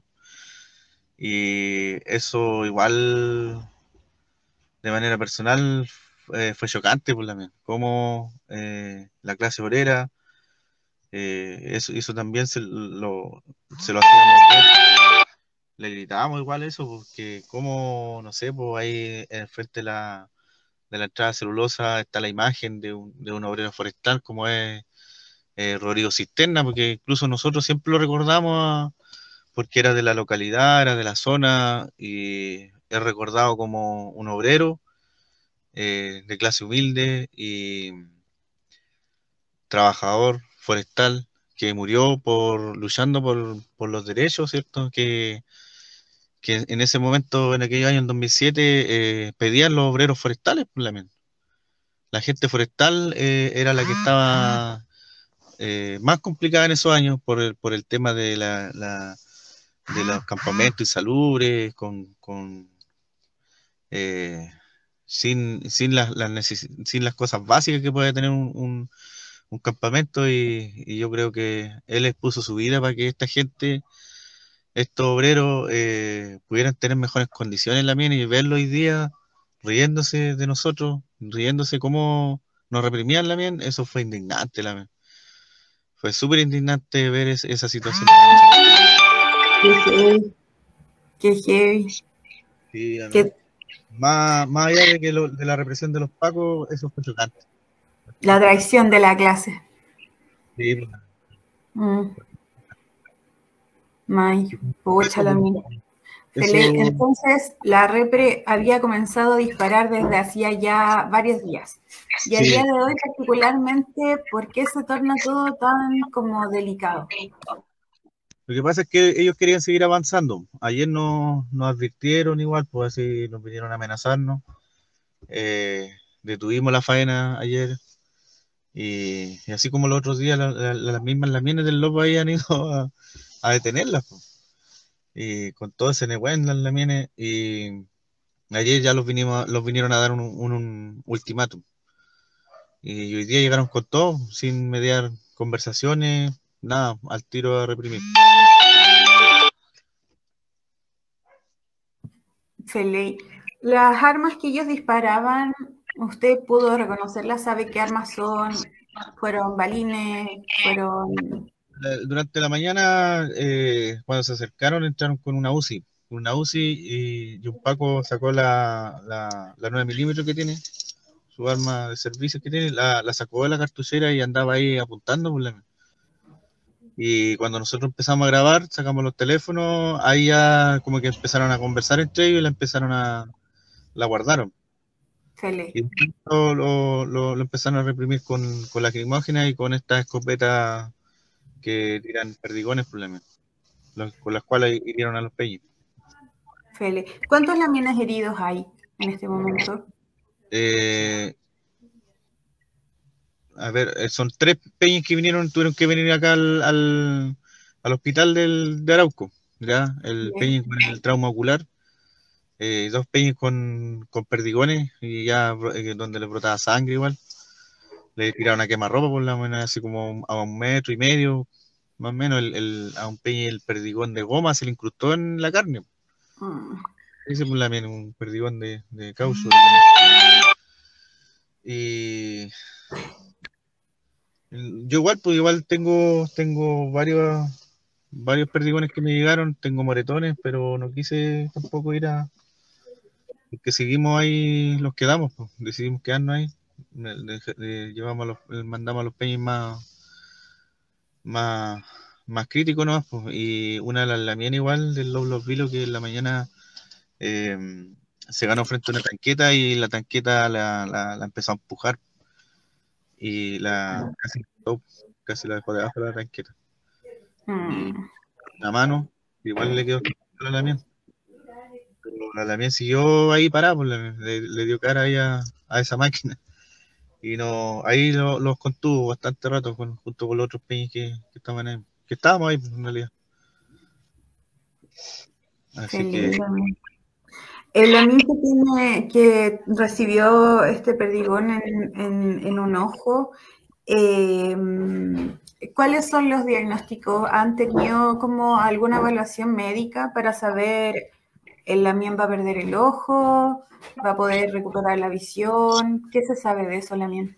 Y eso igual, de manera personal, fue chocante, por la cómo la clase obrera, eso también se lo hacíamos ver, le gritábamos igual eso, porque como, no sé, pues ahí frente de la entrada celulosa está la imagen de un obrero forestal como es Rodrigo Cisterna, porque incluso nosotros siempre lo recordamos porque era de la localidad, era de la zona, y es recordado como un obrero de clase humilde y trabajador forestal que murió luchando por los derechos, ¿cierto? Que en ese momento, en aquellos años, en 2007, pedían los obreros forestales, por la gente forestal era la que estaba más complicada en esos años por el tema de los campamentos insalubres, sin las cosas básicas que puede tener un campamento, y yo creo que él expuso su vida para que esta gente, estos obreros, pudieran tener mejores condiciones en la mina, y verlo hoy día riéndose de nosotros, riéndose cómo nos reprimían la mien, eso fue indignante, fue súper indignante ver esa situación. Qué heavy. Sí, más allá de la represión de los pacos, eso fue chocante. La traición de la clase. Sí. Pucha la mina. Entonces, la repre había comenzado a disparar desde hacía ya varios días. Y a día de hoy, particularmente, ¿por qué se torna todo tan como delicado? Lo que pasa es que ellos querían seguir avanzando. Ayer nos advirtieron igual, pues así nos vinieron a amenazarnos. Detuvimos la faena ayer. Y así como los otros días, las mismas lamienes del Lobo ahí han ido a detenerlas, pues. Y con todo ese negüen las lamienes, y ayer ya los vinieron a dar un ultimátum. Y hoy día llegaron con todo, sin mediar conversaciones, nada, al tiro a reprimir. Las armas que ellos disparaban ¿Usted pudo reconocerlas? ¿Sabe qué armas son? ¿Fueron balines? ¿Fueron...? Durante la mañana, cuando se acercaron, entraron con una UCI. Y un Paco sacó la 9 milímetros que tiene, su arma de servicio que tiene, la sacó de la cartuchera y andaba ahí apuntando. Y cuando nosotros empezamos a grabar, sacamos los teléfonos, ahí ya como que empezaron a conversar entre ellos y la guardaron. Fele. Y lo empezaron a reprimir con lacrimógenas y con estas escopetas que tiran perdigones, con las cuales hirieron a los peñis. Fele. ¿Cuántos lamines heridos hay en este momento? A ver, son 3 peñis que tuvieron que venir acá al hospital de Arauco, ¿ya? El peñi con el trauma ocular, 2 peñis con perdigones, y ya donde le brotaba sangre igual. Le tiraron a quemarropa por la menos, así como a 1,5 metros, más o menos. A un peñi el perdigón de goma se le incrustó en la carne. Ese por un perdigón de caucho. Y yo igual tengo varios perdigones que me llegaron, tengo moretones, pero no quise tampoco ir porque seguimos ahí, los quedamos, pues, decidimos quedarnos ahí. Mandamos a los peñis más críticos, ¿no? Pues, y una de la mía igual, del Los Vilos, que en la mañana se ganó frente a una tanqueta y la tanqueta la empezó a empujar y casi la dejó debajo de la tanqueta. Y la mano, igual le quedó a la mía. Pero la mía siguió ahí parada, pues le dio cara ahí a esa máquina. Y ahí los contuvo bastante rato junto con los otros peñis que estaban ahí, que estábamos ahí, pues, en realidad. Así que el lamín que recibió este perdigón en un ojo, ¿cuáles son los diagnósticos? ¿Han tenido como alguna evaluación médica para saber el lamín va a perder el ojo, va a poder recuperar la visión? ¿Qué se sabe de eso, lamín?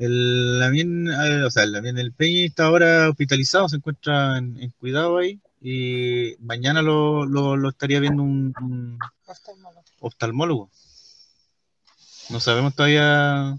El peñi está ahora hospitalizado, se encuentra en cuidado ahí, y mañana lo estaría viendo un oftalmólogo. No sabemos todavía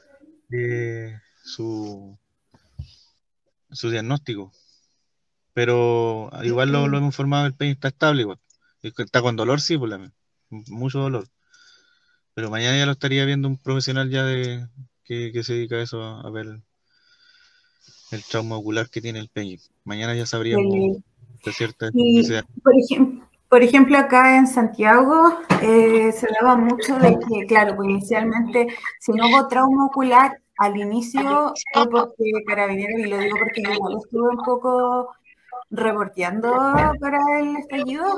su diagnóstico, pero igual lo hemos informado, el peñi está estable igual. Está con dolor, sí, mucho dolor. Pero mañana ya lo estaría viendo un profesional ya que se dedica a eso, a ver el trauma ocular que tiene el peñi. Mañana ya sabríamos de cierta necesidad. Por ejemplo, acá en Santiago se daba mucho de que, claro, pues inicialmente, si no hubo trauma ocular al inicio, fue porque Carabineros, y lo digo porque yo igual estuve un poco reporteando para el estallido,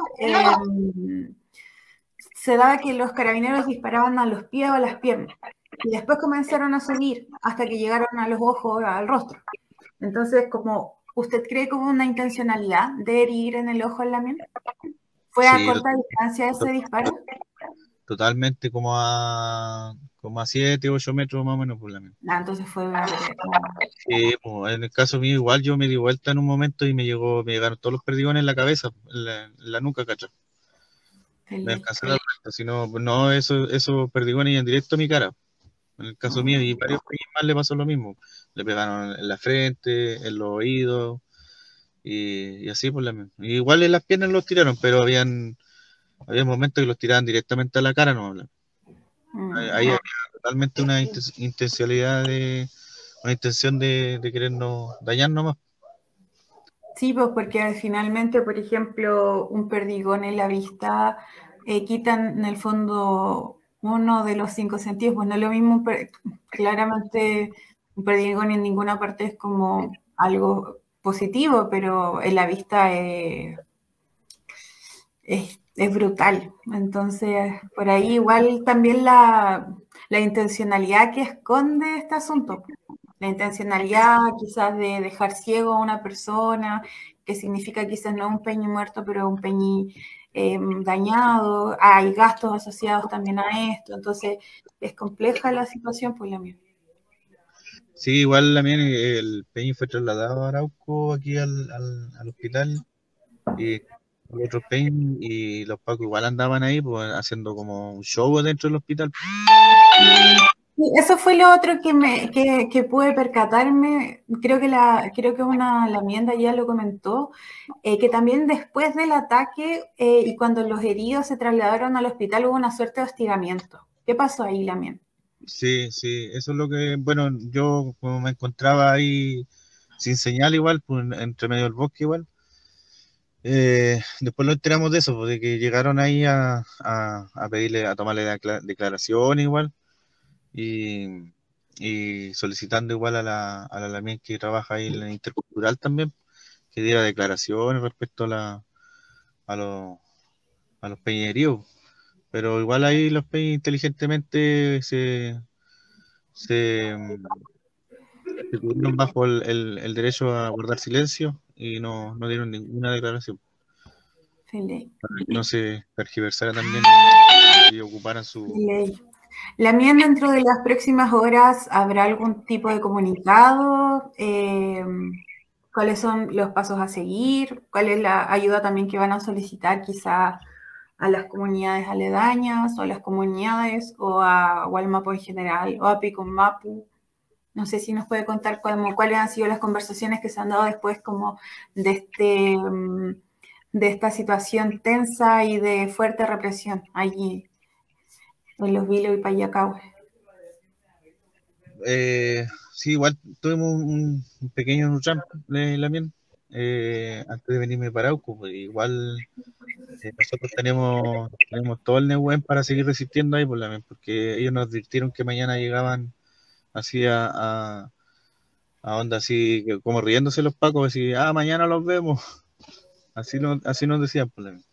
se daba que los carabineros disparaban a los pies o a las piernas, y después comenzaron a subir hasta que llegaron a los ojos, al rostro. Entonces, ¿usted cree que hubo una intencionalidad de herir en el ojo al lamín? ¿Fue a corta distancia ese disparo? Totalmente, como a 7, 8 metros más o menos por la mente. Entonces fue sí, pues, en el caso mío igual yo me di vuelta en un momento y me llegaron todos los perdigones en la cabeza, en la nuca, ¿cachai? Me alcanzó la vuelta, si no, esos perdigones iban directo a mi cara. En el caso mío, y varios más le pasó lo mismo. Le pegaron en la frente, en los oídos, y así por la misma. Igual en las piernas los tiraron, pero había momentos que los tiraban directamente a la cara, no hablan. Ahí había totalmente una intencionalidad una intención de querernos dañar nomás. Sí, pues porque finalmente, por ejemplo, un perdigón en la vista quitan en el fondo uno de los 5 sentidos, pues no es lo mismo, claramente un perdigón en ninguna parte es como algo positivo, pero en la vista es brutal. Entonces, por ahí igual también la intencionalidad que esconde este asunto. La intencionalidad quizás de dejar ciego a una persona, que significa quizás no un peñi muerto, pero un peñi dañado. Hay gastos asociados también a esto, entonces es compleja la situación, pues la mía. Sí, igual también el peñi fue trasladado a Arauco aquí al hospital, y los otros peñi y los pacos igual andaban ahí pues haciendo como un show dentro del hospital. Sí, eso fue lo otro que pude percatarme. Creo que la enmienda ya lo comentó, que también después del ataque y cuando los heridos se trasladaron al hospital hubo una suerte de hostigamiento. ¿Qué pasó ahí, Lamien? Sí, eso es lo que, bueno, yo como me encontraba ahí sin señal igual, pues entre medio del bosque igual, después lo enteramos de eso, pues, de que llegaron ahí a pedirle, a tomarle declaración igual, y solicitando igual a la Lamien que trabaja ahí en la Intercultural también, que diera declaraciones respecto a los peñeríos. Pero igual ahí los peñas inteligentemente se tuvieron bajo el derecho a guardar silencio y no dieron ninguna declaración. Para que no se tergiversara también y ocuparan su... Lamien, dentro de las próximas horas, ¿habrá algún tipo de comunicado? ¿Cuáles son los pasos a seguir? ¿Cuál es la ayuda también que van a solicitar quizá a las comunidades aledañas o a las comunidades o a Wallmapu en general o a Piconmapu? No sé si nos puede contar cuáles han sido las conversaciones que se han dado después como de esta situación tensa y de fuerte represión allí en Los Vilos y Payacahue. Sí, igual tuvimos un pequeño jump Lamien, antes de venirme para Arauco, pues, igual nosotros tenemos todo el Neuquén para seguir resistiendo ahí, pues, Lamien, porque ellos nos advirtieron que mañana llegaban así a onda así, como riéndose los pacos, así, mañana los vemos, así nos decían, pues, Lamien.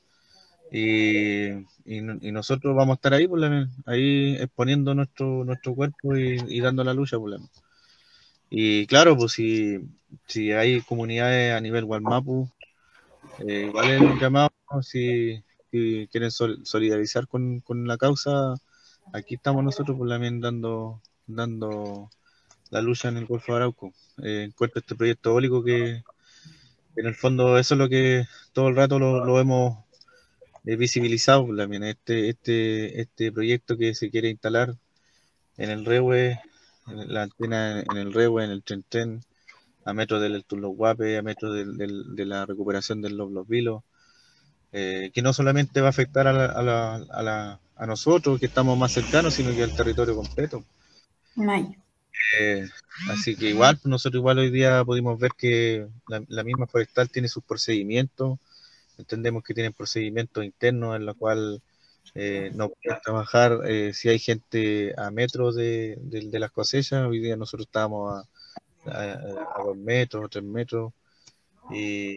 Y nosotros vamos a estar ahí, pues, ahí exponiendo nuestro cuerpo y dando la lucha, pues, y claro, pues si hay comunidades a nivel Wallmapu, igual es un llamado, si quieren solidarizar con la causa, aquí estamos nosotros, pues, también dando la lucha en el Golfo de Arauco. Encuentro este proyecto eólico que en el fondo eso es lo que todo el rato lo hemos visibilizado, pues, también este proyecto que se quiere instalar en el Rehue, en la antena en el Rehue, en el Tren, a metros del Turloguape, a metros de la recuperación del Los Vilos, que no solamente va a afectar a nosotros que estamos más cercanos, sino que al territorio completo. Así que igual, nosotros igual hoy día pudimos ver que la misma forestal tiene sus procedimientos. Entendemos que tienen procedimientos internos en los cuales no pueden trabajar si hay gente a metros de las cosechas. Hoy día nosotros estábamos a 2 metros, 3 metros, y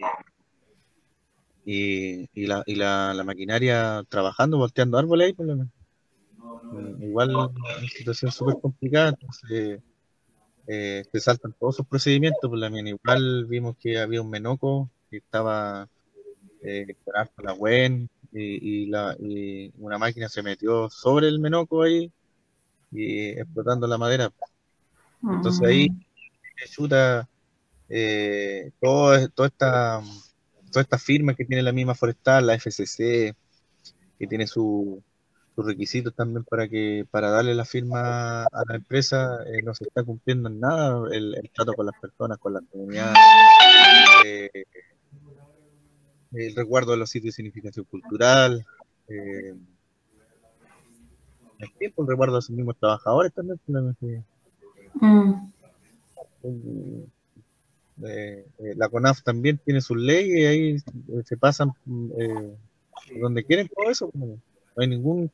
la maquinaria trabajando, volteando árboles ahí, por lo menos. Igual una situación súper complicada, entonces se saltan todos sus procedimientos, por la mía. Igual vimos que había un menoco que estaba con la WEN y una máquina se metió sobre el menoco ahí y explotando la madera. Entonces ahí chuta toda esta firma que tiene la misma forestal, la FCC, que tiene sus requisitos también para darle la firma a la empresa, no se está cumpliendo en nada el trato con las personas, con la comunidad, el resguardo de los sitios de significación cultural, el resguardo de sus mismos trabajadores también. La CONAF también tiene sus leyes y ahí se pasan donde quieren todo eso. No hay ningún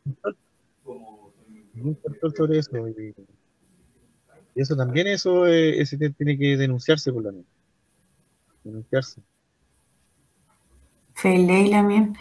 control sobre eso. Y eso también, ese tiene que denunciarse por la ley. Denunciarse. Feley, Lamien.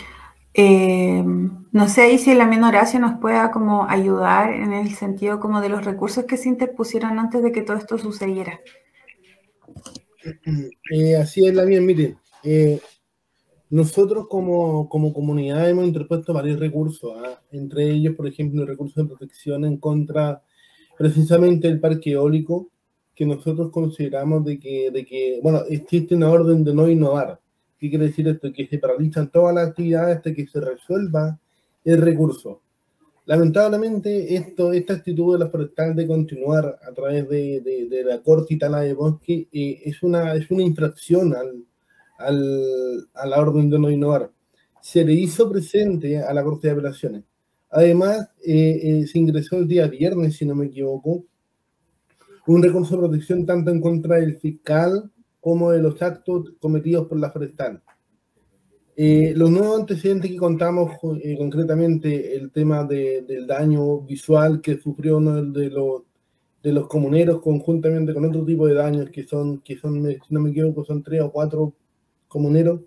No sé ahí si el Lamien Horacio nos pueda como ayudar en el sentido como de los recursos que se interpusieron antes de que todo esto sucediera. Así es, Lamien, mire, Nosotros como comunidad hemos interpuesto varios recursos, entre ellos, por ejemplo, el recurso de protección en contra precisamente del parque eólico, que nosotros consideramos de que, bueno, existe una orden de no innovar. ¿Qué quiere decir esto? Que se paralizan todas las actividades hasta que se resuelva el recurso. Lamentablemente, esta actitud de la forestal de continuar a través de la corte y tala de bosque es una infracción a la orden de no innovar. Se le hizo presente a la Corte de Apelaciones. Además, se ingresó el día viernes, si no me equivoco, un recurso de protección tanto en contra del fiscal como de los actos cometidos por la forestal. Los nuevos antecedentes que contamos, concretamente el tema del daño visual que sufrió uno de los comuneros conjuntamente con otro tipo de daños que son, si no me equivoco, son 3 o 4 comuneros,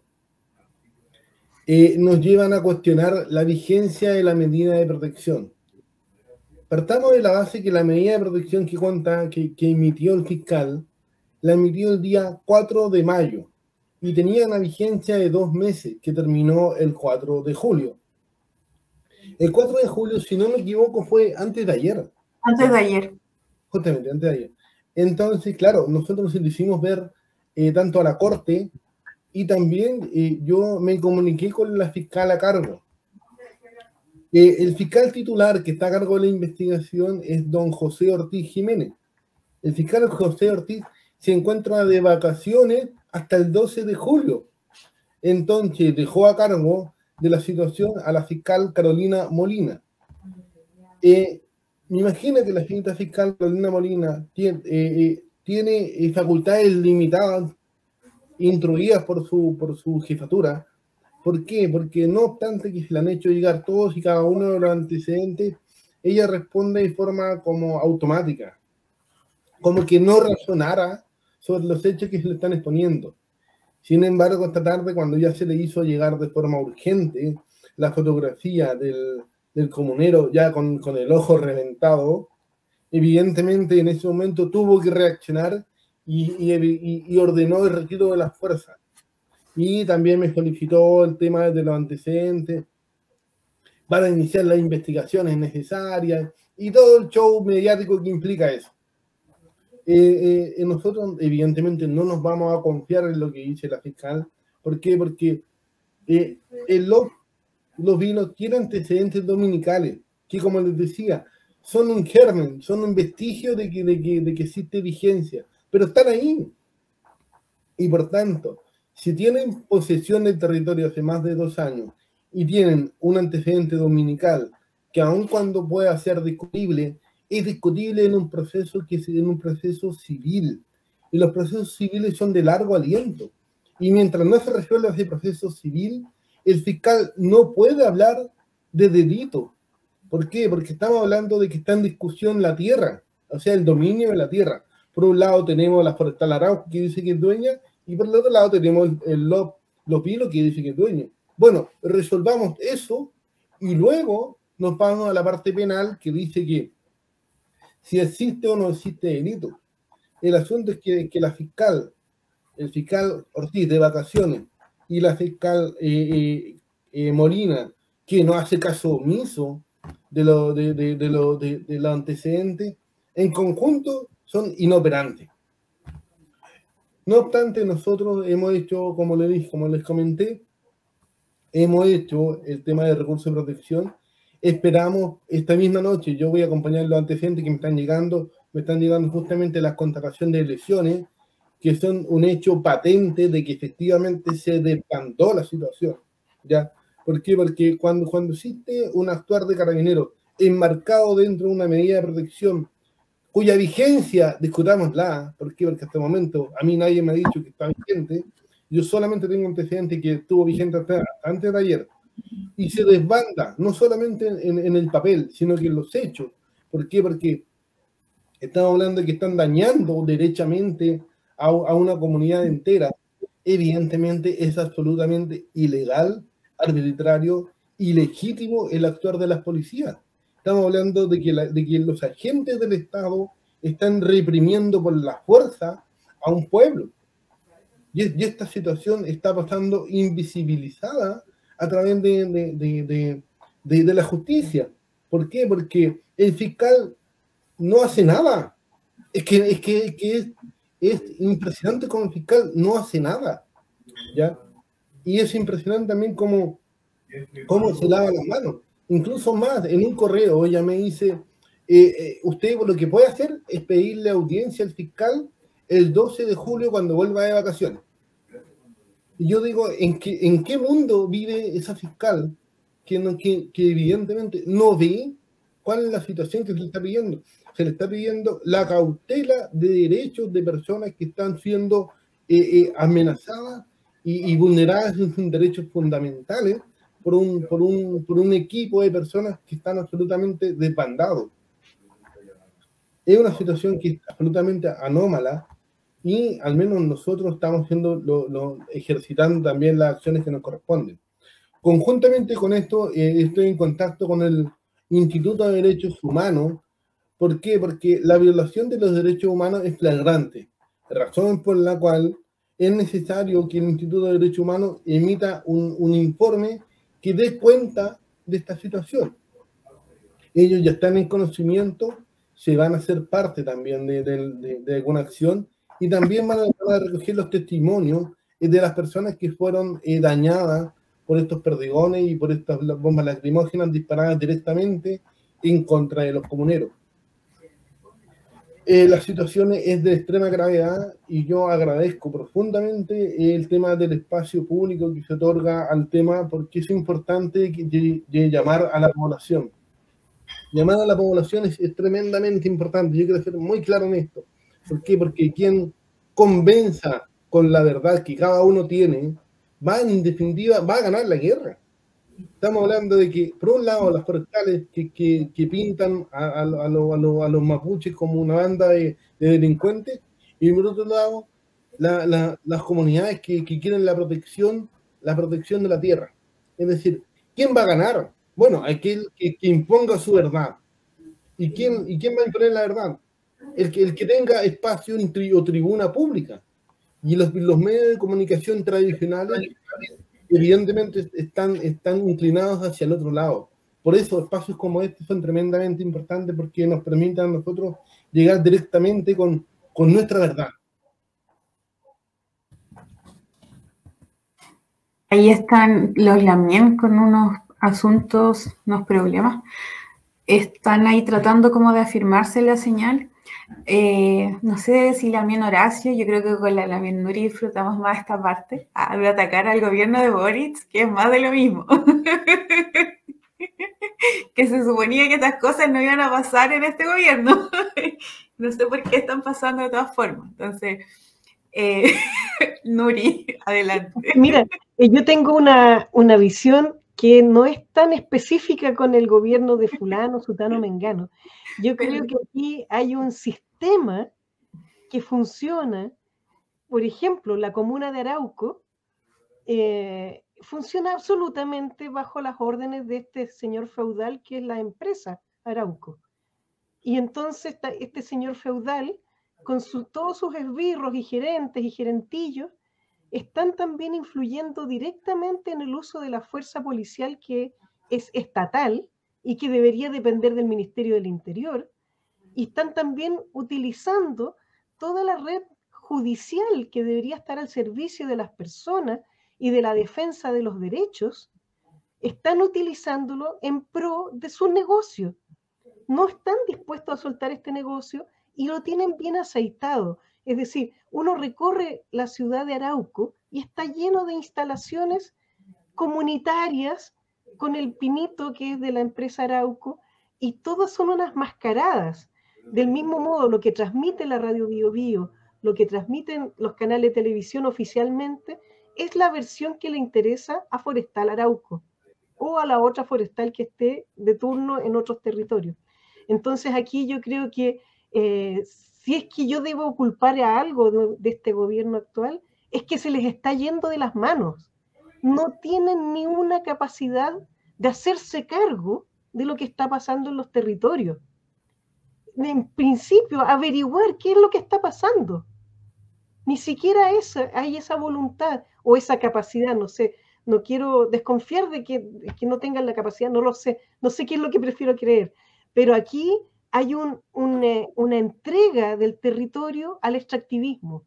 nos llevan a cuestionar la vigencia de la medida de protección. Partamos de la base que la medida de protección que emitió el fiscal, la emitió el día 4 de mayo y tenía una vigencia de 2 meses que terminó el 4 de julio. El 4 de julio, si no me equivoco, fue antes de ayer. Antes de ayer. Justamente, antes de ayer. Entonces, claro, nosotros lo hicimos ver tanto a la Corte y también yo me comuniqué con la fiscal a cargo. El fiscal titular que está a cargo de la investigación es don José Ortiz Jiménez. El fiscal José Ortiz se encuentra de vacaciones hasta el 12 de julio. Entonces dejó a cargo de la situación a la fiscal Carolina Molina. Me imagino que la señorita fiscal Carolina Molina tiene facultades limitadas, instruidas por su jefatura. ¿Por qué? Porque no obstante que se le han hecho llegar todos y cada uno de los antecedentes, ella responde de forma como automática, como que no razonara sobre los hechos que se le están exponiendo. Sin embargo, esta tarde, cuando ya se le hizo llegar de forma urgente la fotografía del comunero ya con el ojo reventado, evidentemente en ese momento tuvo que reaccionar y ordenó el retiro de las fuerzas. Y también me solicitó el tema de los antecedentes para iniciar las investigaciones necesarias y todo el show mediático que implica eso. Nosotros evidentemente no nos vamos a confiar en lo que dice la fiscal. ¿Por qué? Porque los vinos tienen antecedentes dominicales que, como les decía, son un germen, son un vestigio de que existe vigencia, pero están ahí. Y por tanto, si tienen posesión del territorio hace más de 2 años y tienen un antecedente dominical que aun cuando pueda ser discutible, es discutible en un proceso civil. Y los procesos civiles son de largo aliento. Y mientras no se resuelva ese proceso civil, el fiscal no puede hablar de delito. ¿Por qué? Porque estamos hablando de que está en discusión la tierra, o sea, el dominio de la tierra. Por un lado tenemos la Forestal Arauco, que dice que es dueña, y por el otro lado tenemos el Lopilo, que dice que es dueño. Bueno, resolvamos eso y luego nos vamos a la parte penal que dice que si existe o no existe delito. El asunto es que el fiscal Ortiz de vacaciones y la fiscal Molina, que no hace caso omiso de los antecedentes, en conjunto son inoperantes. No obstante, nosotros hemos hecho, como les comenté, hemos hecho el tema de recursos de protección. Esperamos esta misma noche, yo voy a acompañar los antecedentes que me están llegando justamente las constataciones de lesiones, que son un hecho patente de que efectivamente se desbandó la situación, ¿ya? ¿Por qué? Porque cuando existe un actuar de carabineros enmarcado dentro de una medida de protección cuya vigencia, discutámosla, ¿por qué? Porque hasta el momento a mí nadie me ha dicho que está vigente, yo solamente tengo antecedente que estuvo vigente hasta antes de ayer, y se desbanda, no solamente en el papel, sino que en los hechos. ¿Por qué? Porque estamos hablando de que están dañando derechamente a una comunidad entera. Evidentemente es absolutamente ilegal, arbitrario, ilegítimo el actuar de las policías. Estamos hablando de que los agentes del Estado están reprimiendo por la fuerza a un pueblo. Y esta situación está pasando invisibilizada a través de la justicia. ¿Por qué? Porque el fiscal no hace nada. Es impresionante cómo el fiscal no hace nada, ¿ya? Y es impresionante también cómo se lava las manos. Incluso más, en un correo ella me dice, usted lo que puede hacer es pedirle audiencia al fiscal el 12 de julio cuando vuelva de vacaciones. Y yo digo, ¿en qué mundo vive esa fiscal que evidentemente no ve cuál es la situación que se le está pidiendo? Se le está pidiendo la cautela de derechos de personas que están siendo amenazadas y vulneradas en sus derechos fundamentales por un equipo de personas que están absolutamente desbandados. Es una situación que es absolutamente anómala y al menos nosotros estamos ejercitando también las acciones que nos corresponden. Conjuntamente con esto, estoy en contacto con el Instituto de Derechos Humanos. ¿Por qué? Porque la violación de los derechos humanos es flagrante, razón por la cual es necesario que el Instituto de Derechos Humanos emita un informe que dé cuenta de esta situación. Ellos ya están en conocimiento, se van a hacer parte también de alguna acción y también van a recoger los testimonios de las personas que fueron dañadas por estos perdigones y por estas bombas lacrimógenas disparadas directamente en contra de los comuneros. La situación es de extrema gravedad y yo agradezco profundamente el tema del espacio público que se otorga al tema porque es importante llamar a la población. Llamar a la población es tremendamente importante. Yo quiero ser muy claro en esto. ¿Por qué? Porque quien convenza con la verdad que cada uno tiene, en definitiva, va a ganar la guerra. Estamos hablando de que, por un lado, las forestales que pintan a los mapuches como una banda de delincuentes, y por otro lado, las comunidades que quieren la protección de la tierra. Es decir, ¿quién va a ganar? Bueno, aquel que imponga su verdad. ¿Y quién va a imponer la verdad? El que tenga espacio o tribuna pública. Y los medios de comunicación tradicionales evidentemente están inclinados hacia el otro lado. Por eso espacios como este son tremendamente importantes porque nos permiten a nosotros llegar directamente con nuestra verdad. Ahí están los Lamien con unos asuntos, unos problemas. Están ahí tratando como de afirmarse la señal. No sé si Lamien Horacio, yo creo que con la Lamien Nuri disfrutamos más esta parte de atacar al gobierno de Boric, que es más de lo mismo. Que se suponía que estas cosas no iban a pasar en este gobierno. No sé por qué están pasando de todas formas. Entonces, Nuri, adelante. Mira, yo tengo una visión que no es tan específica con el gobierno de fulano, sutano, mengano. Yo creo que aquí hay un sistema que funciona. Por ejemplo, la comuna de Arauco funciona absolutamente bajo las órdenes de este señor feudal que es la empresa Arauco. Y entonces este señor feudal, con todos sus esbirros y gerentes y gerentillos, están también influyendo directamente en el uso de la fuerza policial que es estatal y que debería depender del Ministerio del Interior, y están también utilizando toda la red judicial que debería estar al servicio de las personas y de la defensa de los derechos, están utilizándolo en pro de su negocio. No están dispuestos a soltar este negocio y lo tienen bien aceitado. Es decir, uno recorre la ciudad de Arauco y está lleno de instalaciones comunitarias con el pinito que es de la empresa Arauco y todas son unas mascaradas. Del mismo modo, lo que transmite la radio Bio Bio, lo que transmiten los canales de televisión oficialmente, es la versión que le interesa a Forestal Arauco o a la otra forestal que esté de turno en otros territorios. Entonces aquí yo creo que si es que yo debo culpar a algo de este gobierno actual, es que se les está yendo de las manos. No tienen ni una capacidad de hacerse cargo de lo que está pasando en los territorios. En principio, averiguar qué es lo que está pasando. Ni siquiera hay esa voluntad o esa capacidad, no sé, no quiero desconfiar de que no tengan la capacidad, no lo sé, no sé qué es lo que prefiero creer, pero aquí hay una entrega del territorio al extractivismo.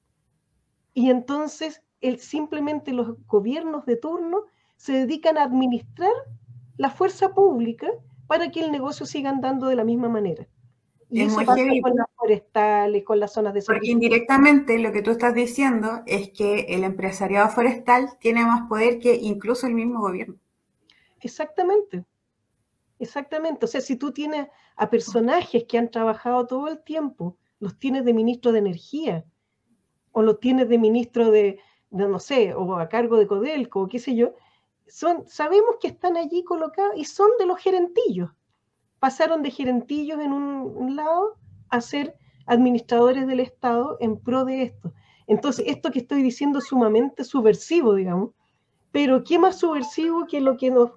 Y entonces simplemente los gobiernos de turno se dedican a administrar la fuerza pública para que el negocio siga andando de la misma manera. Y Es eso muy pasa heavy, con las forestales, con las zonas de porque servicio. indirectamente lo que tú estás diciendo es que el empresariado forestal tiene más poder que incluso el mismo gobierno. Exactamente, exactamente. O sea, si tú tienes a personajes que han trabajado todo el tiempo, los tienes de ministro de Energía, o los tienes de ministro de no sé, o a cargo de Codelco, o qué sé yo, sabemos que están allí colocados y son de los gerentillos. Pasaron de gerentillos en un lado a ser administradores del Estado en pro de esto. Entonces, esto que estoy diciendo es sumamente subversivo, digamos, pero ¿qué más subversivo que lo que nos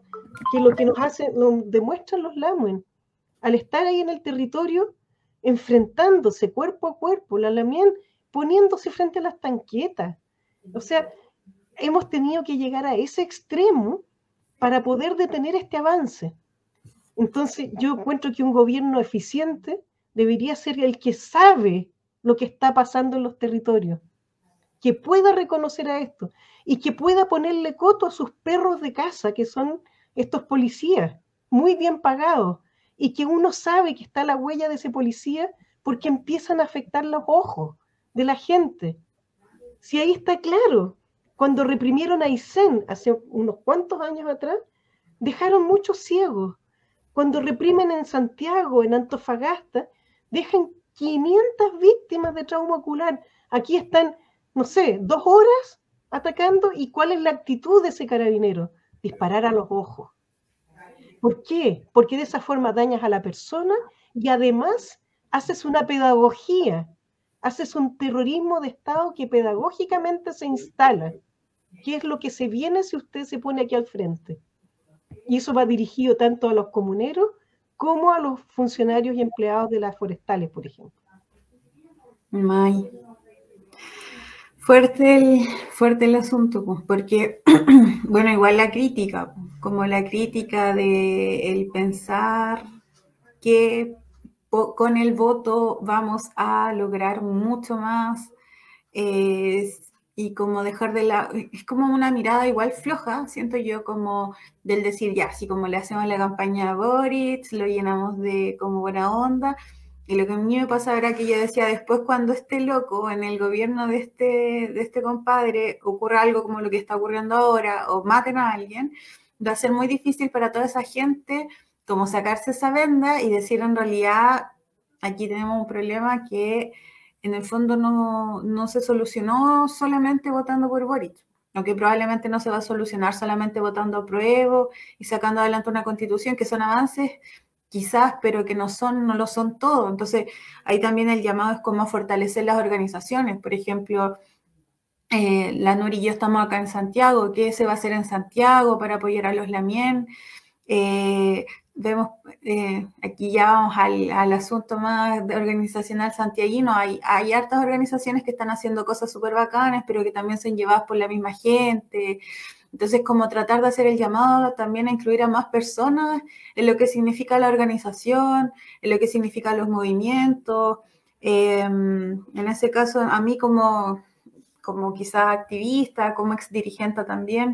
demuestran los Lamuen? Al estar ahí en el territorio, enfrentándose cuerpo a cuerpo, la Lamien poniéndose frente a las tanquetas. O sea, hemos tenido que llegar a ese extremo para poder detener este avance. Entonces, yo encuentro que un gobierno eficiente debería ser el que sabe lo que está pasando en los territorios, que pueda reconocer a esto y que pueda ponerle coto a sus perros de casa, que son estos policías, muy bien pagados, y que uno sabe que está la huella de ese policía porque empiezan a afectar los ojos de la gente. Si ahí está claro, cuando reprimieron a Aysén hace unos cuantos años atrás, dejaron muchos ciegos. Cuando reprimen en Santiago, en Antofagasta, dejan 500 víctimas de trauma ocular. Aquí están, no sé, 2 horas atacando, y ¿cuál es la actitud de ese carabinero? Disparar a los ojos. ¿Por qué? Porque de esa forma dañas a la persona y además haces una pedagogía, haces un terrorismo de Estado que pedagógicamente se instala. ¿Qué es lo que se viene si usted se pone aquí al frente? Y eso va dirigido tanto a los comuneros como a los funcionarios y empleados de las forestales, por ejemplo. May. Fuerte el asunto, pues, porque, bueno, igual la crítica, como la crítica de el pensar que con el voto vamos a lograr mucho más, y como dejar de lado, es como una mirada igual floja, siento yo, como del decir, ya, así como le hacemos la campaña a Boric, lo llenamos de como buena onda. Y lo que a mí me pasa era que yo decía, después cuando esté loco en el gobierno de este compadre, ocurra algo como lo que está ocurriendo ahora, o maten a alguien, va a ser muy difícil para toda esa gente como sacarse esa venda y decir, en realidad, aquí tenemos un problema que en el fondo no se solucionó solamente votando por Boric, aunque probablemente no se va a solucionar solamente votando apruebo y sacando adelante una constitución, que son avances quizás, pero que no lo son todo. Entonces, ahí también el llamado es como a fortalecer las organizaciones. Por ejemplo, la Nuri y yo estamos acá en Santiago. ¿Qué se va a hacer en Santiago para apoyar a los Lamien? Vemos, aquí ya vamos al asunto más organizacional santiaguino. Hay hartas organizaciones que están haciendo cosas súper bacanas, pero que también son llevadas por la misma gente. Entonces, como tratar de hacer el llamado también a incluir a más personas en lo que significa la organización, en lo que significa los movimientos. En ese caso, a mí como quizás activista, como ex dirigente también,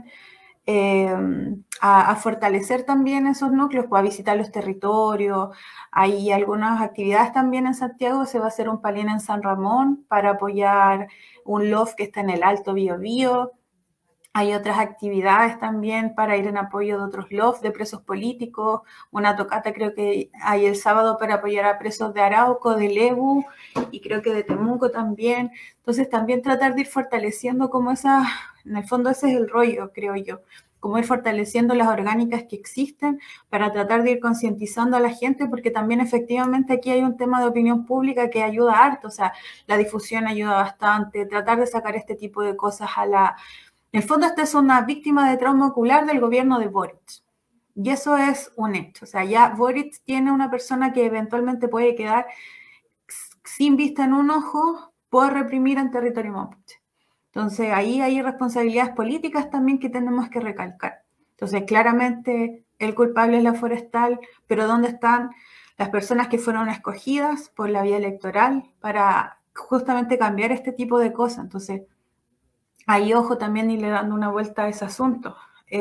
a fortalecer también esos núcleos, pues a visitar los territorios. Hay algunas actividades también en Santiago. Se va a hacer un palín en San Ramón para apoyar un LOF que está en el Alto Biobío. Hay otras actividades también para ir en apoyo de otros LOF, de presos políticos. Una tocata creo que hay el sábado para apoyar a presos de Arauco, de Lebu y creo que de Temuco también. Entonces también tratar de ir fortaleciendo como en el fondo ese es el rollo, creo yo, como ir fortaleciendo las orgánicas que existen para tratar de ir concientizando a la gente, porque también efectivamente aquí hay un tema de opinión pública que ayuda harto, o sea, la difusión ayuda bastante, tratar de sacar este tipo de cosas En el fondo, esta es una víctima de trauma ocular del gobierno de Boric. Y eso es un hecho. O sea, ya Boric tiene una persona que eventualmente puede quedar sin vista en un ojo por reprimir en territorio mapuche. Entonces, ahí hay responsabilidades políticas también que tenemos que recalcar. Entonces, claramente el culpable es la forestal, pero ¿dónde están las personas que fueron escogidas por la vía electoral para justamente cambiar este tipo de cosas? Entonces, ahí ojo también irle dando una vuelta a ese asunto.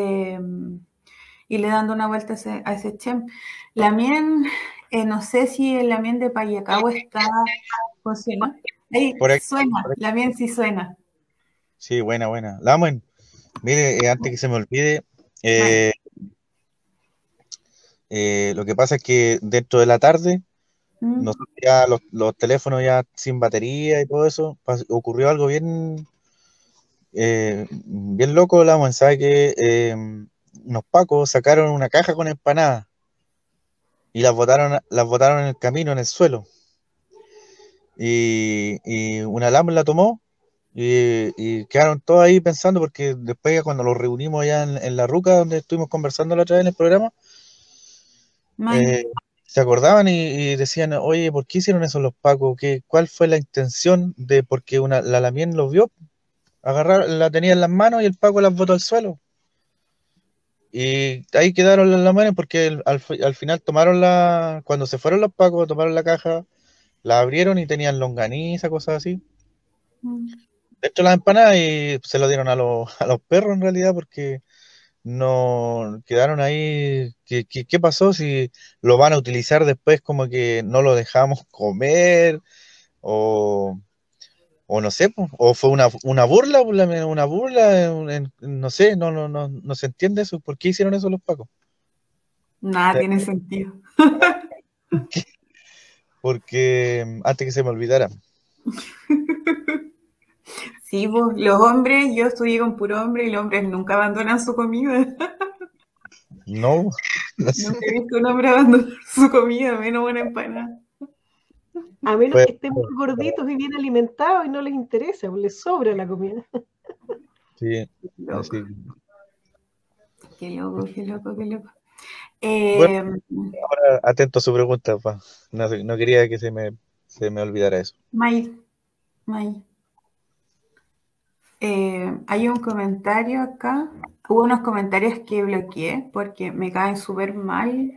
Irle dando una vuelta a ese chem. Lamien, no sé si el Lamien de Payacagua funciona. Ahí Por aquí, suena, por aquí. Lamien sí suena. Sí, buena. Lamen, mire, antes que se me olvide, lo que pasa es que dentro de la tarde, nosotros ya los teléfonos ya sin batería y todo eso, ocurrió algo bien, bien loco, Lamen, ¿sabe que unos pacos sacaron una caja con empanadas y las botaron en el camino, en el suelo? Y una Lamen la tomó y quedaron todos ahí pensando, porque después cuando los reunimos allá en la ruca donde estuvimos conversando la otra vez en el programa, se acordaban y decían, oye, ¿por qué hicieron eso los pacos? ¿Cuál fue la intención de? Porque la Lamien los vio, la tenía en las manos y el paco las botó al suelo. Y ahí quedaron las Lamienes porque al final cuando se fueron los pacos, tomaron la caja, la abrieron y tenían longaniza, cosas así. De hecho, las empanadas y se lo dieron a los perros en realidad, porque no quedaron ahí. ¿Qué pasó? Si lo van a utilizar después, como que no lo dejamos comer, o no sé, o fue una burla, no sé, no se entiende eso. ¿Por qué hicieron eso los pacos? Nada tiene sentido. Porque antes que se me olvidara. Sí, pues, los hombres, yo estudié con puro hombre y los hombres nunca abandonan su comida. No, Nunca he visto un hombre abandonar su comida, menos una empanada. A menos que estén muy gorditos y bien alimentados y no les interesa, les sobra la comida. Sí, así. Qué loco. Bueno, ahora atento a su pregunta, pa. No quería que se me olvidara eso. May. Hay un comentario acá. Hubo unos comentarios que bloqueé porque me caen súper mal.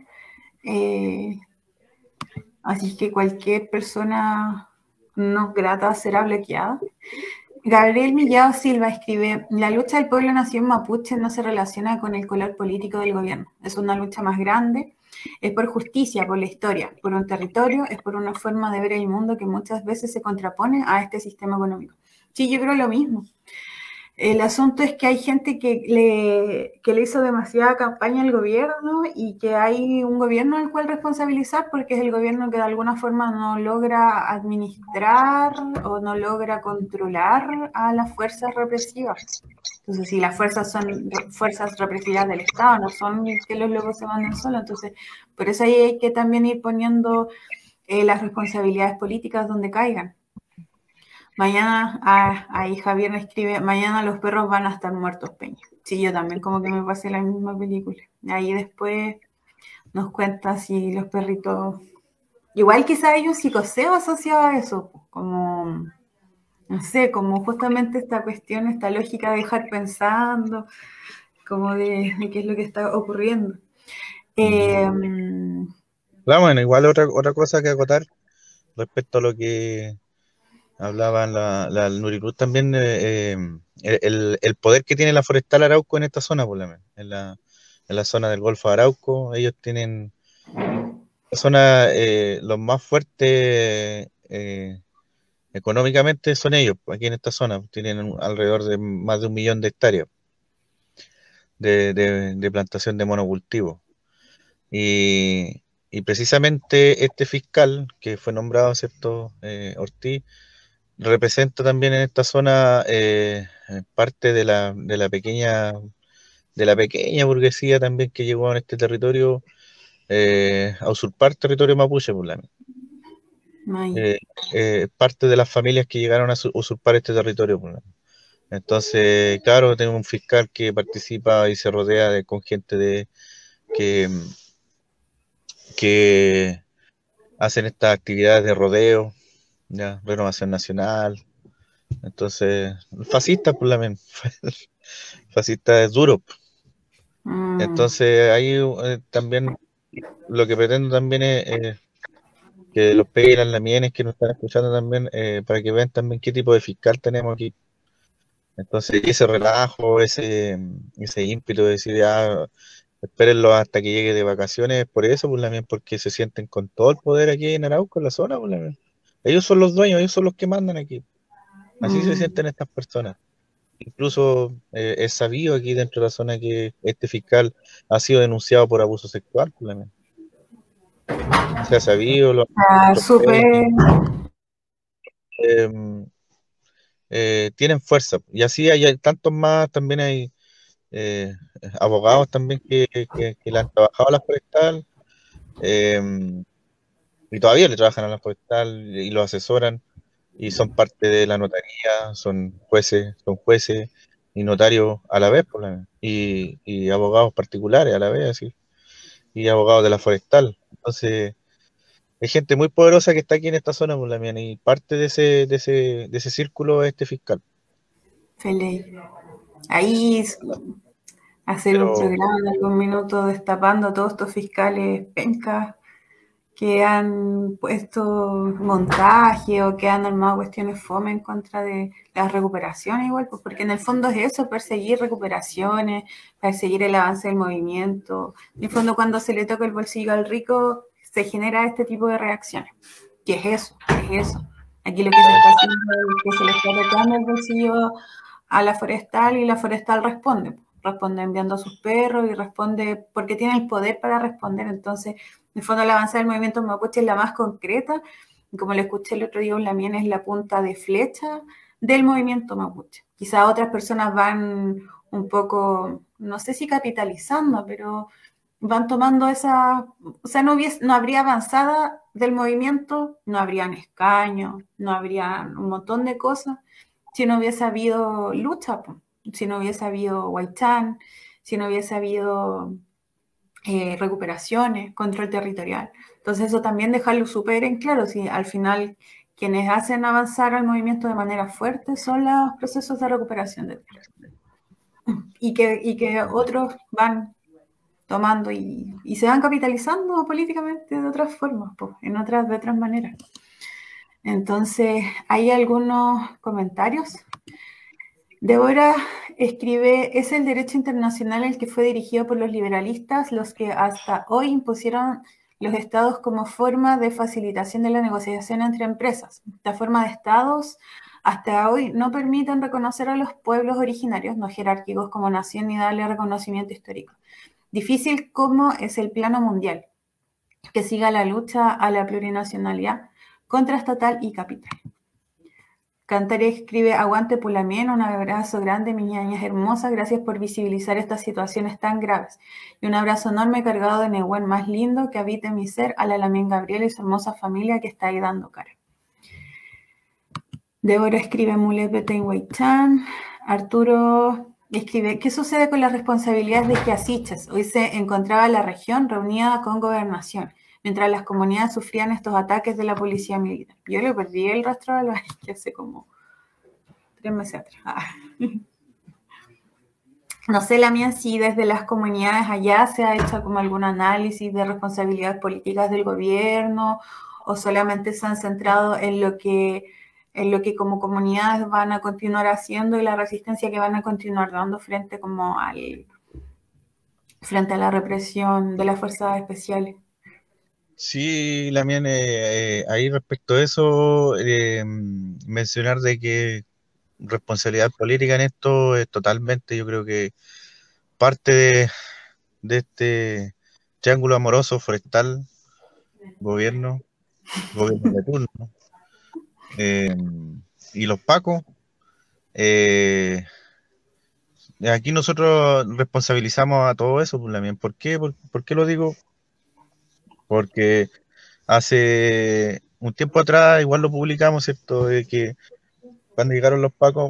Así que cualquier persona no grata será bloqueada. Gabriel Millado Silva escribe: la lucha del pueblo nación mapuche no se relaciona con el color político del gobierno. Es una lucha más grande. Es por justicia, por la historia, por un territorio, es por una forma de ver el mundo que muchas veces se contrapone a este sistema económico. Sí, yo creo lo mismo. El asunto es que hay gente que le hizo demasiada campaña al gobierno y que hay un gobierno al cual responsabilizar, porque es el gobierno que de alguna forma no logra administrar o no logra controlar a las fuerzas represivas. Entonces, si las fuerzas son fuerzas represivas del Estado, no son que los locos se manden solos. Entonces, por eso ahí hay que también ir poniendo las responsabilidades políticas donde caigan. Mañana, ahí Javier me escribe: mañana los perros van a estar muertos, Peña. Sí, yo también como que me pasé la misma película. Ahí después nos cuenta si los perritos... Igual quizá hay un psicoseo asociado a eso, como, no sé, como justamente esta cuestión, esta lógica de dejar pensando, como de qué es lo que está ocurriendo. Bueno, igual otra cosa que acotar respecto a lo que hablaban la Nurirut también, el poder que tiene la Forestal Arauco en esta zona, por lo menos, en la zona del Golfo de Arauco. Ellos tienen la zona, los más fuertes económicamente son ellos, aquí en esta zona. Tienen alrededor de más de 1 millón de hectáreas de plantación de monocultivo. Y precisamente este fiscal que fue nombrado, ¿cierto? Ortiz, representa también en esta zona parte de la pequeña burguesía también que llegó a este territorio a usurpar territorio mapuche, por la parte de las familias que llegaron a usurpar este territorio, por la. Entonces, claro, tengo un fiscal que participa y se rodea con gente que hacen estas actividades de rodeo, ya, renovación nacional, Entonces, fascista, pues también. Fascista es duro. Entonces, ahí también lo que pretendo también es que los pegues y las lamienes que nos están escuchando también, para que vean también qué tipo de fiscal tenemos aquí. Entonces, ese relajo, ese ímpetu de decir, ya, espérenlo hasta que llegue de vacaciones, por eso, pues también, porque se sienten con todo el poder aquí en Arauco, en la zona, pues también. Ellos son los dueños, ellos son los que mandan aquí. Así se sienten estas personas. Incluso es sabido aquí dentro de la zona que este fiscal ha sido denunciado por abuso sexual, pues también. Se ha sabido, Súper. tienen fuerza. Y así hay tantos más, también hay abogados también que le han trabajado a la forestal, y todavía le trabajan a la forestal y lo asesoran y son parte de la notaría, son jueces y notarios a la vez, y abogados particulares a la vez, así, y abogados de la forestal. Entonces, hay gente muy poderosa que está aquí en esta zona, y parte de ese círculo es este fiscal. Feliz. Ahí hacer un programa de algún minuto destapando a todos estos fiscales pencas que han puesto montaje o que han armado cuestiones fome en contra de las recuperaciones igual, pues porque en el fondo es eso, perseguir recuperaciones, perseguir el avance del movimiento. En el fondo, cuando se le toca el bolsillo al rico, se genera este tipo de reacciones. ¿Qué es eso? ¿Qué es eso? Aquí lo que se está haciendo es que se le está tocando el bolsillo a la forestal y la forestal responde enviando a sus perros y responde porque tiene el poder para responder. Entonces, en el fondo, la avanzada del movimiento mapuche es la más concreta, y como le escuché el otro día, un Lamien es la punta de flecha del movimiento mapuche. Quizás otras personas van un poco, no sé si capitalizando, pero van tomando esa, o sea, no habría avanzada del movimiento, no habrían escaños, no habría un montón de cosas si no hubiese habido lucha, si no hubiese habido Huaychán, si no hubiese habido recuperaciones, control territorial. Entonces eso también dejarlo súper en claro, si al final quienes hacen avanzar al movimiento de manera fuerte son los procesos de recuperación de tierra. Y que otros van tomando y se van capitalizando políticamente de otras formas, pues, de otras maneras. Entonces, hay algunos comentarios. Débora escribe, es el derecho internacional el que fue dirigido por los liberalistas, los que hasta hoy impusieron los estados como forma de facilitación de la negociación entre empresas. Esta forma de estados hasta hoy no permiten reconocer a los pueblos originarios no jerárquicos como nación ni darle reconocimiento histórico. Difícil como es el plano mundial, que siga la lucha a la plurinacionalidad contraestatal y capital. Cantaré escribe, aguante Pulamien, un abrazo grande, mi niñas hermosas, gracias por visibilizar estas situaciones tan graves. Y un abrazo enorme cargado de Nehuen más lindo que habite mi ser, a la Lamien Gabriela y su hermosa familia que está ahí dando cara. Débora escribe, Mulepete y Huaychán. Arturo escribe, ¿qué sucede con las responsabilidades de Quiasiches? Hoy se encontraba la región reunida con gobernación, mientras las comunidades sufrían estos ataques de la policía militar. Yo le perdí el rastro a la que hace como 3 meses atrás. No sé, Lamien, si desde las comunidades allá se ha hecho como algún análisis de responsabilidades políticas del gobierno o solamente se han centrado en lo que como comunidades van a continuar haciendo y la resistencia que van a continuar dando frente a la represión de las fuerzas especiales. Sí, Lamien, ahí respecto a eso, mencionar de que responsabilidad política en esto es totalmente, yo creo que parte de este triángulo amoroso forestal, gobierno de turno, y los pacos. Aquí nosotros responsabilizamos a todo eso, pues, Lamien. ¿Por qué? ¿Por qué lo digo? Porque hace un tiempo atrás, igual lo publicamos, ¿cierto? De que cuando llegaron los pacos,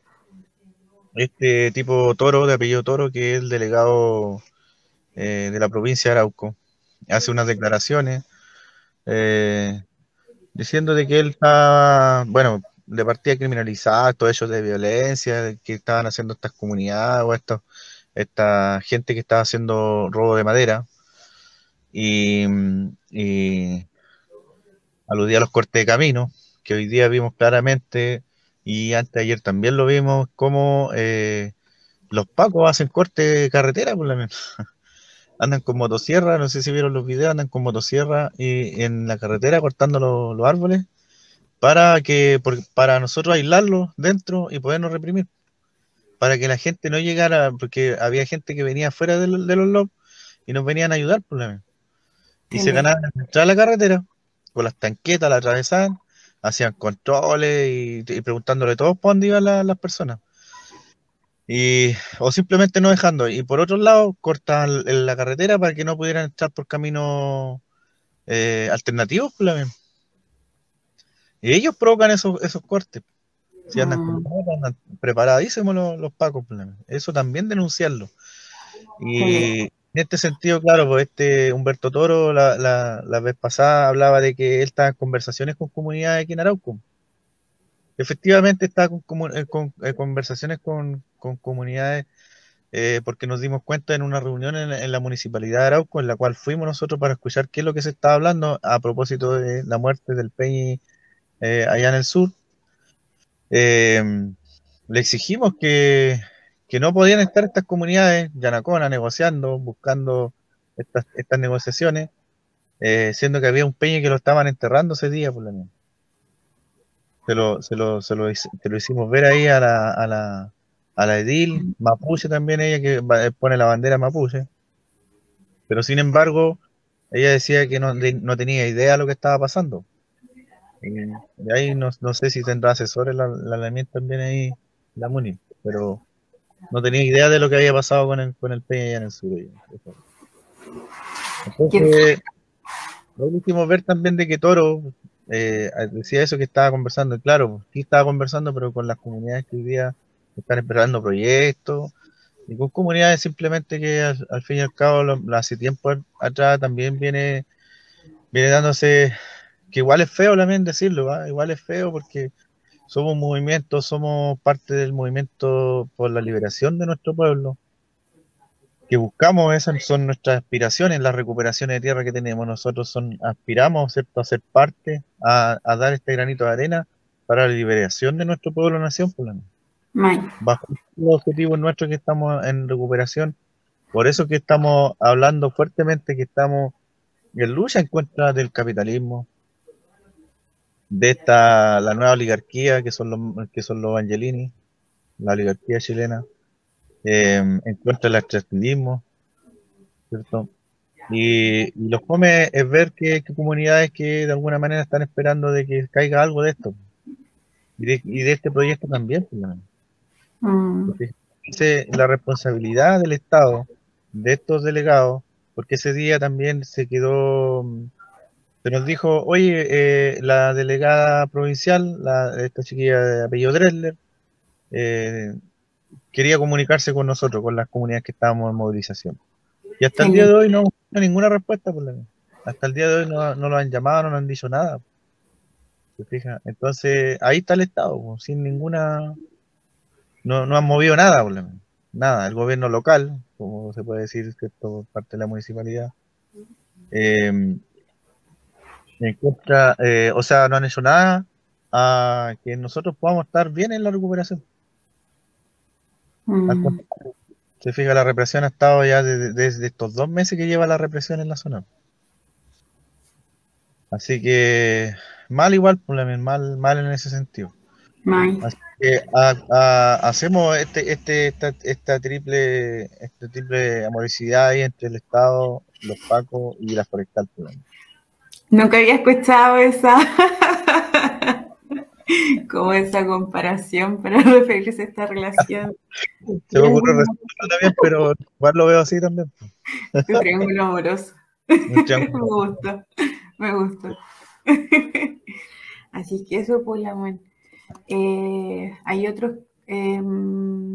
este tipo Toro, de apellido Toro, que es el delegado de la provincia de Arauco, hace unas declaraciones diciendo de que él está, bueno, de partida criminalizar estos hechos de violencia que estaban haciendo estas comunidades o esta gente que estaba haciendo robo de madera y aludía a los cortes de camino, que hoy día vimos claramente y antes de ayer también lo vimos, como los pacos hacen corte de carretera, por la menos. Andan con motosierra, no sé si vieron los videos, andan con motosierra y en la carretera cortando los árboles para nosotros aislarlos dentro y podernos reprimir, para que la gente no llegara, porque había gente que venía fuera de los lobos y nos venían a ayudar, por la menos. Y se ganaban entrar a la carretera, con las tanquetas, la atravesaban, hacían controles y preguntándole todos por dónde iban las personas. O simplemente no dejando. Y por otro lado, cortan la carretera para que no pudieran entrar por caminos alternativos. Y ellos provocan esos cortes. Si andan preparadísimos los pacos. Eso también denunciarlo. Y en este sentido, claro, pues Humberto Toro la vez pasada hablaba de que él estaba en conversaciones con comunidades aquí en Arauco. Efectivamente está con conversaciones con comunidades porque nos dimos cuenta en una reunión en la municipalidad de Arauco, en la cual fuimos nosotros para escuchar qué es lo que se estaba hablando a propósito de la muerte del Peñi allá en el sur. Le exigimos que no podían estar estas comunidades, Yanacona, negociando, buscando estas negociaciones, siendo que había un Peñi que lo estaban enterrando ese día, por la misma. Se lo hicimos ver ahí a la edil, mapuche también, ella que pone la bandera mapuche. Pero sin embargo, ella decía que no tenía idea de lo que estaba pasando. Y ahí no sé si tendrá asesores la LAMIET también ahí, la MUNI, pero no tenía idea de lo que había pasado con el Peña allá en el sur. Entonces, lo último ver también de que Toro decía eso que estaba conversando, y claro, sí estaba conversando, pero con las comunidades que hoy día están esperando proyectos, y con comunidades simplemente que al fin y al cabo, hace tiempo atrás también viene dándose, que igual es feo también decirlo, ¿va? Igual es feo porque somos un movimiento, somos parte del movimiento por la liberación de nuestro pueblo, que buscamos, esas son nuestras aspiraciones, las recuperaciones de tierra que tenemos nosotros, aspiramos, ¿cierto?, a ser parte, a dar este granito de arena para la liberación de nuestro pueblo-nación, bajo los objetivos nuestros que estamos en recuperación. Por eso que estamos hablando fuertemente que estamos en lucha en contra del capitalismo, de la nueva oligarquía que son los Angelini, la oligarquía chilena, en contra del extractivismo, ¿cierto? Y lo fome es ver que comunidades que de alguna manera están esperando de que caiga algo de esto y de este proyecto también. Dice la responsabilidad del Estado, de estos delegados, porque ese día también se nos dijo, oye, la delegada provincial, esta chiquilla de apellido Dresler, quería comunicarse con nosotros, con las comunidades que estábamos en movilización. Y hasta el día de hoy no hay ninguna respuesta. Hasta el día de hoy no lo han llamado, no han dicho nada. ¿Se fija? Entonces, ahí está el Estado, sin ninguna... No han movido nada, nada. El gobierno local, como se puede decir, que esto es parte de la municipalidad, en contra, o sea, no han hecho nada a que nosotros podamos estar bien en la recuperación. Se fija, la represión ha estado ya desde estos 2 meses que lleva la represión en la zona. Así que mal igual, mal en ese sentido. Así que hacemos esta triple amorosidad ahí entre el Estado, los pacos y la forestal. Nunca había escuchado como esa comparación para referirse a esta relación. Se me ocurre respeto también, pero igual lo veo así también. Un triángulo amoroso. Me gustó. Así que eso, pues, hay otros.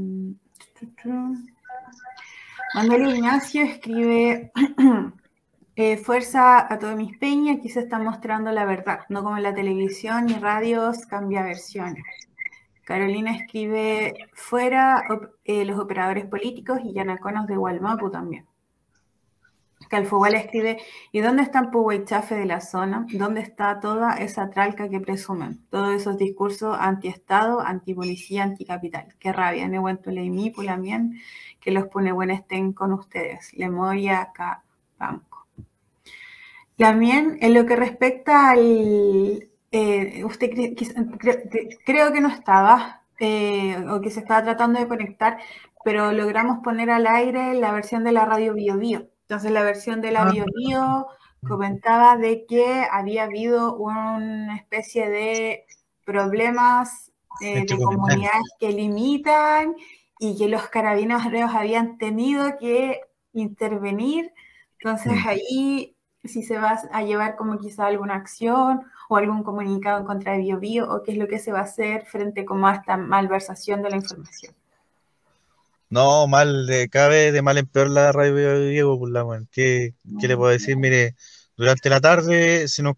Manuel Ignacio escribe: Fuerza a todo mis peñas, aquí se está mostrando la verdad, no como en la televisión ni radios, cambia versiones. Carolina escribe fuera los operadores políticos y Yanaconos de Gualmapu también. Calfogual escribe, ¿y dónde están Puhuaychafe de la zona? ¿Dónde está toda esa tralca que presumen? Todos esos discursos anti-Estado, anti-policía, anticapital. Qué rabia, Nehuentuleimí, Pulamien, que los Punehuen estén con ustedes. Lemoria, acá, Banco. También, en lo que respecta al... usted creo que no estaba, o que se estaba tratando de conectar, pero logramos poner al aire la versión de la radio Bio Bio. Entonces la versión de la Bio Bio comentaba de que había habido una especie de problemas de comunidades que limitan y que los carabineros habían tenido que intervenir. Entonces ahí, si se va a llevar como quizá alguna acción o algún comunicado en contra de Bio Bio, o qué es lo que se va a hacer frente como a esta malversación de la información. No, cada vez de mal en peor la radio Diego, pues ¿qué le puedo decir? Mire, durante la tarde se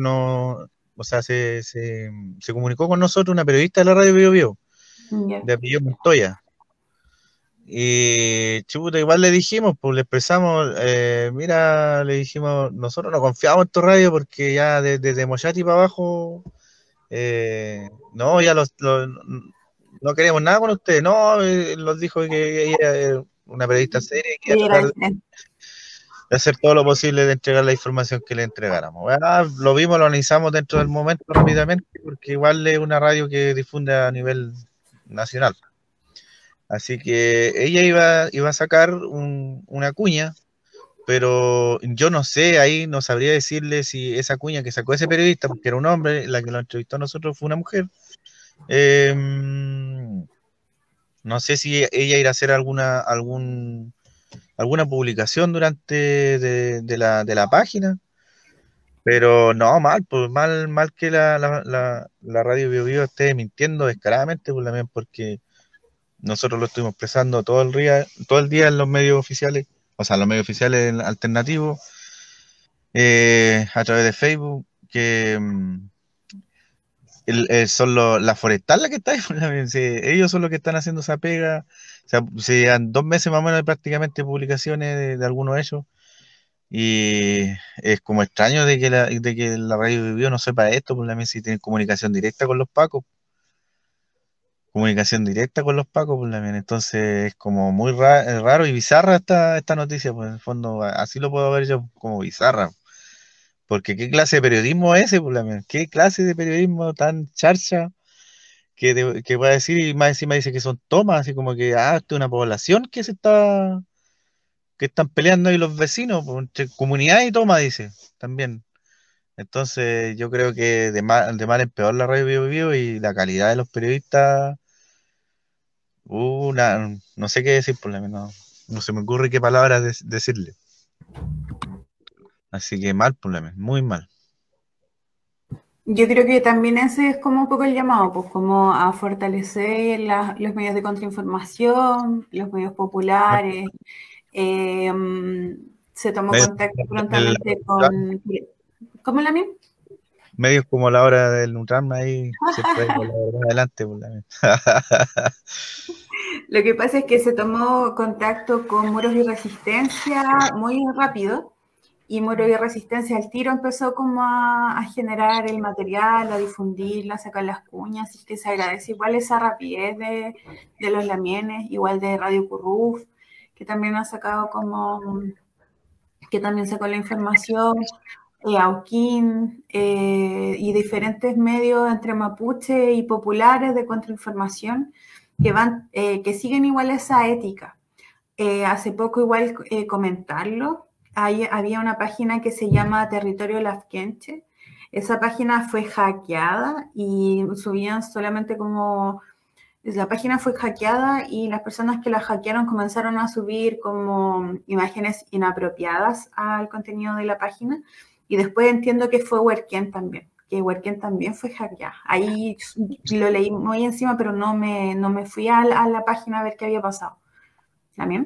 comunicó con nosotros una periodista de la radio Bio Bio, de apellido Montoya. Y chuta, igual le dijimos, pues le expresamos, mira, le dijimos, nosotros no confiamos en tu radio porque ya desde Moyati para abajo, no, ya no queremos nada con ustedes. No, nos dijo que ella era una periodista seria y que iba a tratar de hacer todo lo posible de entregar la información que le entregáramos. Lo vimos, lo analizamos dentro del momento rápidamente, porque igual es una radio que difunde a nivel nacional. Así que ella iba a sacar una cuña, pero yo no sé, ahí no sabría decirle si esa cuña que sacó ese periodista, porque era un hombre, la que lo entrevistó a nosotros fue una mujer. No sé si ella irá a hacer alguna publicación durante de la página, pero no, pues mal que la radio Bio Bio esté mintiendo descaradamente, pues, también porque nosotros lo estuvimos expresando todo el día en los medios oficiales, o sea, los medios oficiales alternativos, a través de Facebook, que son la forestal la que está ahí, ellos son los que están haciendo esa pega. O sea, se llevan 2 meses más o menos de prácticamente publicaciones de algunos de ellos, y es como extraño de que la radio Bio Bio no sepa esto, pues también si tienen comunicación directa con los pacos, pues también. Entonces es como muy raro y bizarra esta noticia, pues en el fondo así lo puedo ver yo, como bizarra. Porque ¿qué clase de periodismo es ese? ¿Qué clase de periodismo tan charcha que va a decir, y más encima dice que son tomas, así como que esto es una población que están peleando ahí los vecinos, pues, entre comunidad y toma, dice, también. Entonces yo creo que de mal en peor la radio Bio Bio, y la calidad de los periodistas, no sé qué decir, por lo menos no se me ocurre qué palabras decirle. Así que mal, por lo menos, muy mal. Yo creo que también ese es como un poco el llamado, pues como a fortalecer los medios de contrainformación, los medios populares. Se tomó contacto prontamente con... ¿Cómo la mía? Medios como la hora del Nutram ahí siempre hay adelante. Lo que pasa es que se tomó contacto con Muros y Resistencia muy rápido, y Muros y Resistencia al tiro empezó como a generar el material, a difundirlo, a sacar las cuñas, y es que se agradece igual esa rapidez de los lamienes, igual de Radio Curruf, que también ha sacado que también sacó la información, Auquín, y diferentes medios entre mapuche y populares de contrainformación que siguen igual esa ética. Hace poco igual comentarlo, había una página que se llama Territorio Lafkenche. Esa página fue hackeada y subían solamente como... La página fue hackeada y las personas que la hackearon comenzaron a subir como imágenes inapropiadas al contenido de la página, y después entiendo que fue Huerquén también, que Huerquén también fue hackeada. Ahí lo leí muy encima, pero no me fui a la página a ver qué había pasado. ¿También?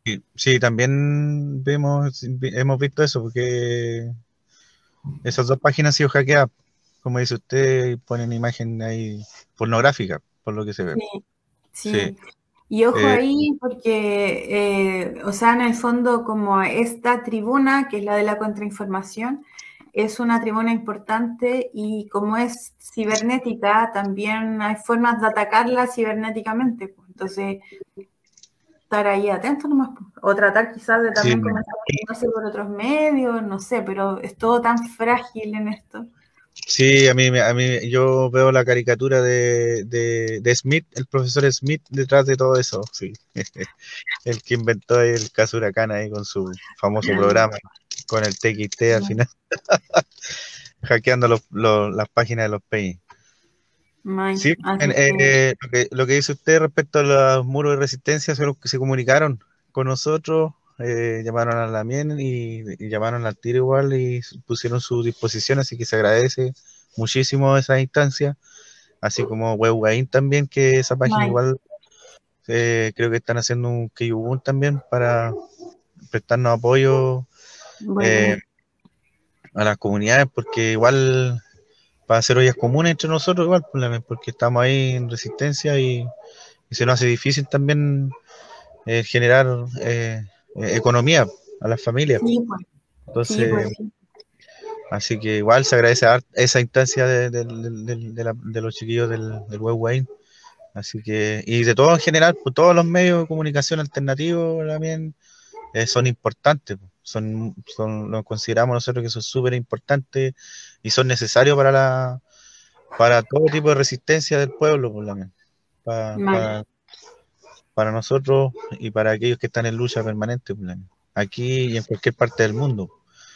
Sí, también hemos visto eso, porque esas dos páginas han sido hackeadas, como dice usted, y ponen imagen ahí pornográfica, por lo que se ve. Sí, Sí. sí. Y ojo Eh, ahí, porque, o sea, en el fondo, como esta tribuna, que es la de la contrainformación, es una tribuna importante y como es cibernética, también hay formas de atacarla cibernéticamente. Pues. Entonces, estar ahí atento nomás, pues. O tratar quizás de sí, también comenzar a sé, por otros medios, no sé, pero es todo tan frágil en esto. sí, yo veo la caricatura de Smith, el profesor Smith, detrás de todo eso, sí. El que inventó el caso Huracán ahí con su famoso programa, con el TXT al final, hackeando las páginas de los PEI. Sí, lo que dice usted respecto a los muros de resistencia son los que se comunicaron con nosotros, llamaron a la MIEN y llamaron al tiro igual y pusieron su disposición, así que se agradece muchísimo esa instancia, así como WebWain también, que esa página igual creo que están haciendo un Keyubun también para prestarnos apoyo a las comunidades, porque igual para hacer ollas comunes entre nosotros igual, porque estamos ahí en resistencia y se nos hace difícil también generar economía a las familias. Sí, pues. Entonces, pues, sí. Así que igual se agradece esa instancia de los chiquillos del WebWain. Así que, y de todo en general, pues todos los medios de comunicación alternativos también son importantes. Los consideramos nosotros que son súper importantes y son necesarios para todo tipo de resistencia del pueblo, por la mente. Para nosotros y para aquellos que están en lucha permanente, aquí y en cualquier parte del mundo.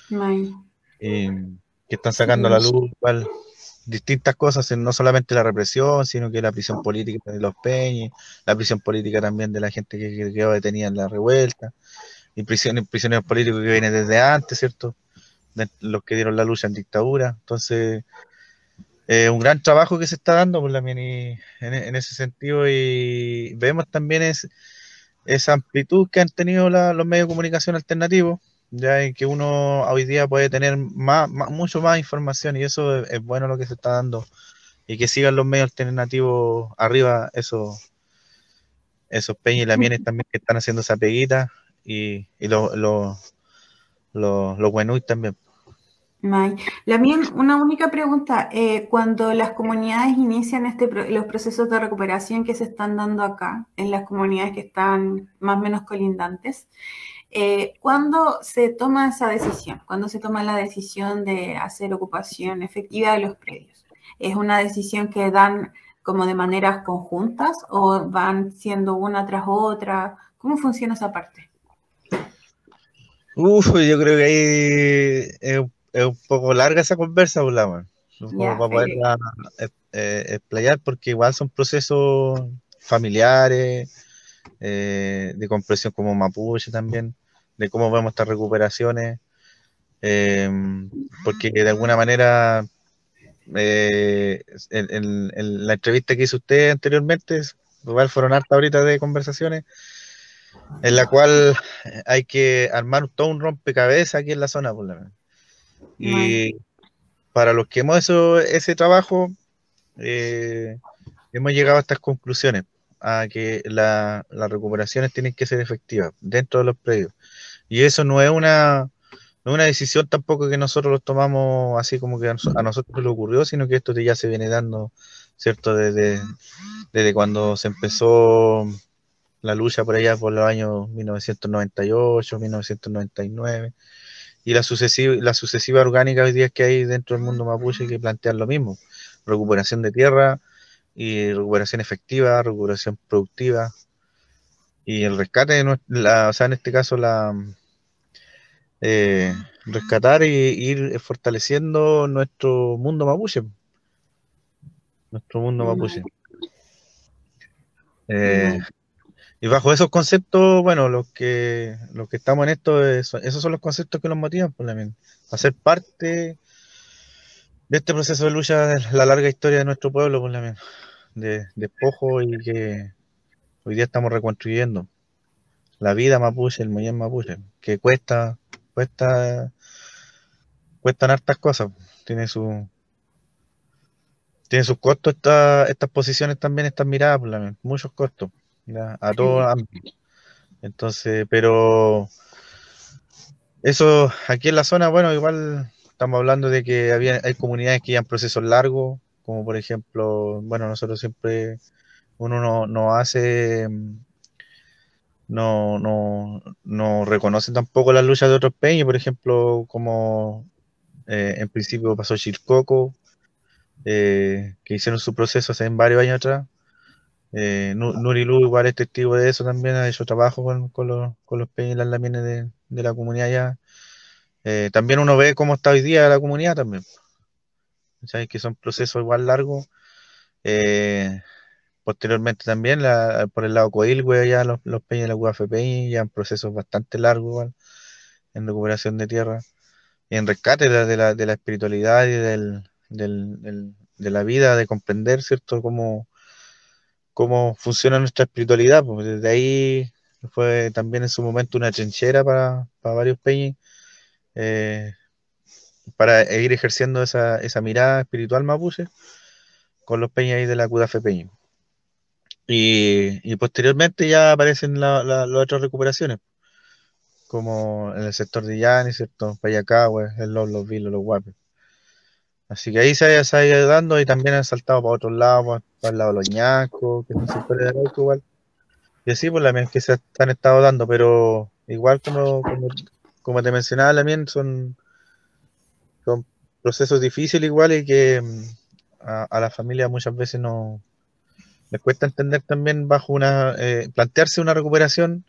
Que están sacando a la luz igual distintas cosas, no solamente la represión, sino que la prisión política de los Peñes, la prisión política también de la gente que quedó detenida en la revuelta, y prisioneros políticos que vienen desde antes, ¿cierto? De los que dieron la lucha en dictadura. Entonces, un gran trabajo que se está dando por en ese sentido, y vemos también esa amplitud que han tenido los medios de comunicación alternativos, ya en que uno hoy día puede tener mucho más información, y eso es bueno lo que se está dando, y que sigan los medios alternativos arriba, esos Peña y Lamienes también que están haciendo esa peguita, y los Buenuy también. Una única pregunta, cuando las comunidades inician los procesos de recuperación que se están dando acá, en las comunidades que están más o menos colindantes, ¿cuándo se toma esa decisión? ¿Cuándo se toma la decisión de hacer ocupación efectiva de los predios? ¿Es una decisión que dan como de maneras conjuntas o van siendo una tras otra? ¿Cómo funciona esa parte? Yo creo que ahí es un poco larga esa conversa, como para poderla explayar, porque igual son procesos familiares, de comprensión como mapuche también, de cómo vemos estas recuperaciones, porque de alguna manera en la entrevista que hizo usted anteriormente, igual fueron hartas ahorita de conversaciones, en la cual hay que armar todo un rompecabezas aquí en la zona, por la verdad. Y para los que hemos hecho ese trabajo, hemos llegado a estas conclusiones, a que las recuperaciones tienen que ser efectivas dentro de los predios. Y eso no es una decisión tampoco que nosotros los tomamos así como que a nosotros le ocurrió, sino que esto ya se viene dando, ¿cierto? Desde cuando se empezó la lucha por allá por los años 1998, 1999, y la sucesiva orgánica hoy día que hay dentro del mundo mapuche que plantean lo mismo: recuperación de tierra y recuperación efectiva, recuperación productiva, y el rescate o sea, en este caso rescatar y ir fortaleciendo nuestro mundo mapuche. Y bajo esos conceptos, bueno, los que estamos en esto, esos son los conceptos que nos motivan, por la mente, a ser parte de este proceso de lucha, de la larga historia de nuestro pueblo, por la mente, de despojo, y que hoy día estamos reconstruyendo la vida mapuche, el mollén mapuche, que cuestan hartas cosas, tiene sus costos estas posiciones también, estas miradas, pues, muchos costos, ¿ya? A todos ámbitos. Entonces, pero eso aquí en la zona, bueno, igual estamos hablando de que hay comunidades que llevan procesos largos, como por ejemplo, bueno, nosotros siempre, uno no hace, no reconoce tampoco las luchas de otros peñas, por ejemplo, como en principio pasó Chilcoco, que hicieron su proceso hace varios años atrás. Nurilu igual es testigo de eso también, ha hecho trabajo con los peñas y las lamines de la comunidad allá. También uno ve cómo está hoy día la comunidad también, ¿sabes? Que son procesos igual largos. Posteriormente también, por el lado Coilhue, ya los peñas de la UAFPI llevan procesos bastante largos igual, en recuperación de tierra y en rescate de la espiritualidad y de la vida, de comprender, ¿cierto?, cómo funciona nuestra espiritualidad. Pues desde ahí fue también en su momento una trinchera para varios peñas, para ir ejerciendo esa mirada espiritual mapuche con los peñas ahí de la CUDAFE Peña. Y posteriormente ya aparecen las otras recuperaciones, como en el sector de Llani, ¿cierto? Payacahue, los Vilos, los Guapes. Así que ahí se ha ido dando y también han saltado para otros lados, para el lado de los ñascos, que son sectores de Arauco igual. Y así, pues, también que se han estado dando, pero igual como te mencionaba, también son procesos difíciles igual y que a la familia muchas veces no les cuesta entender también plantearse una recuperación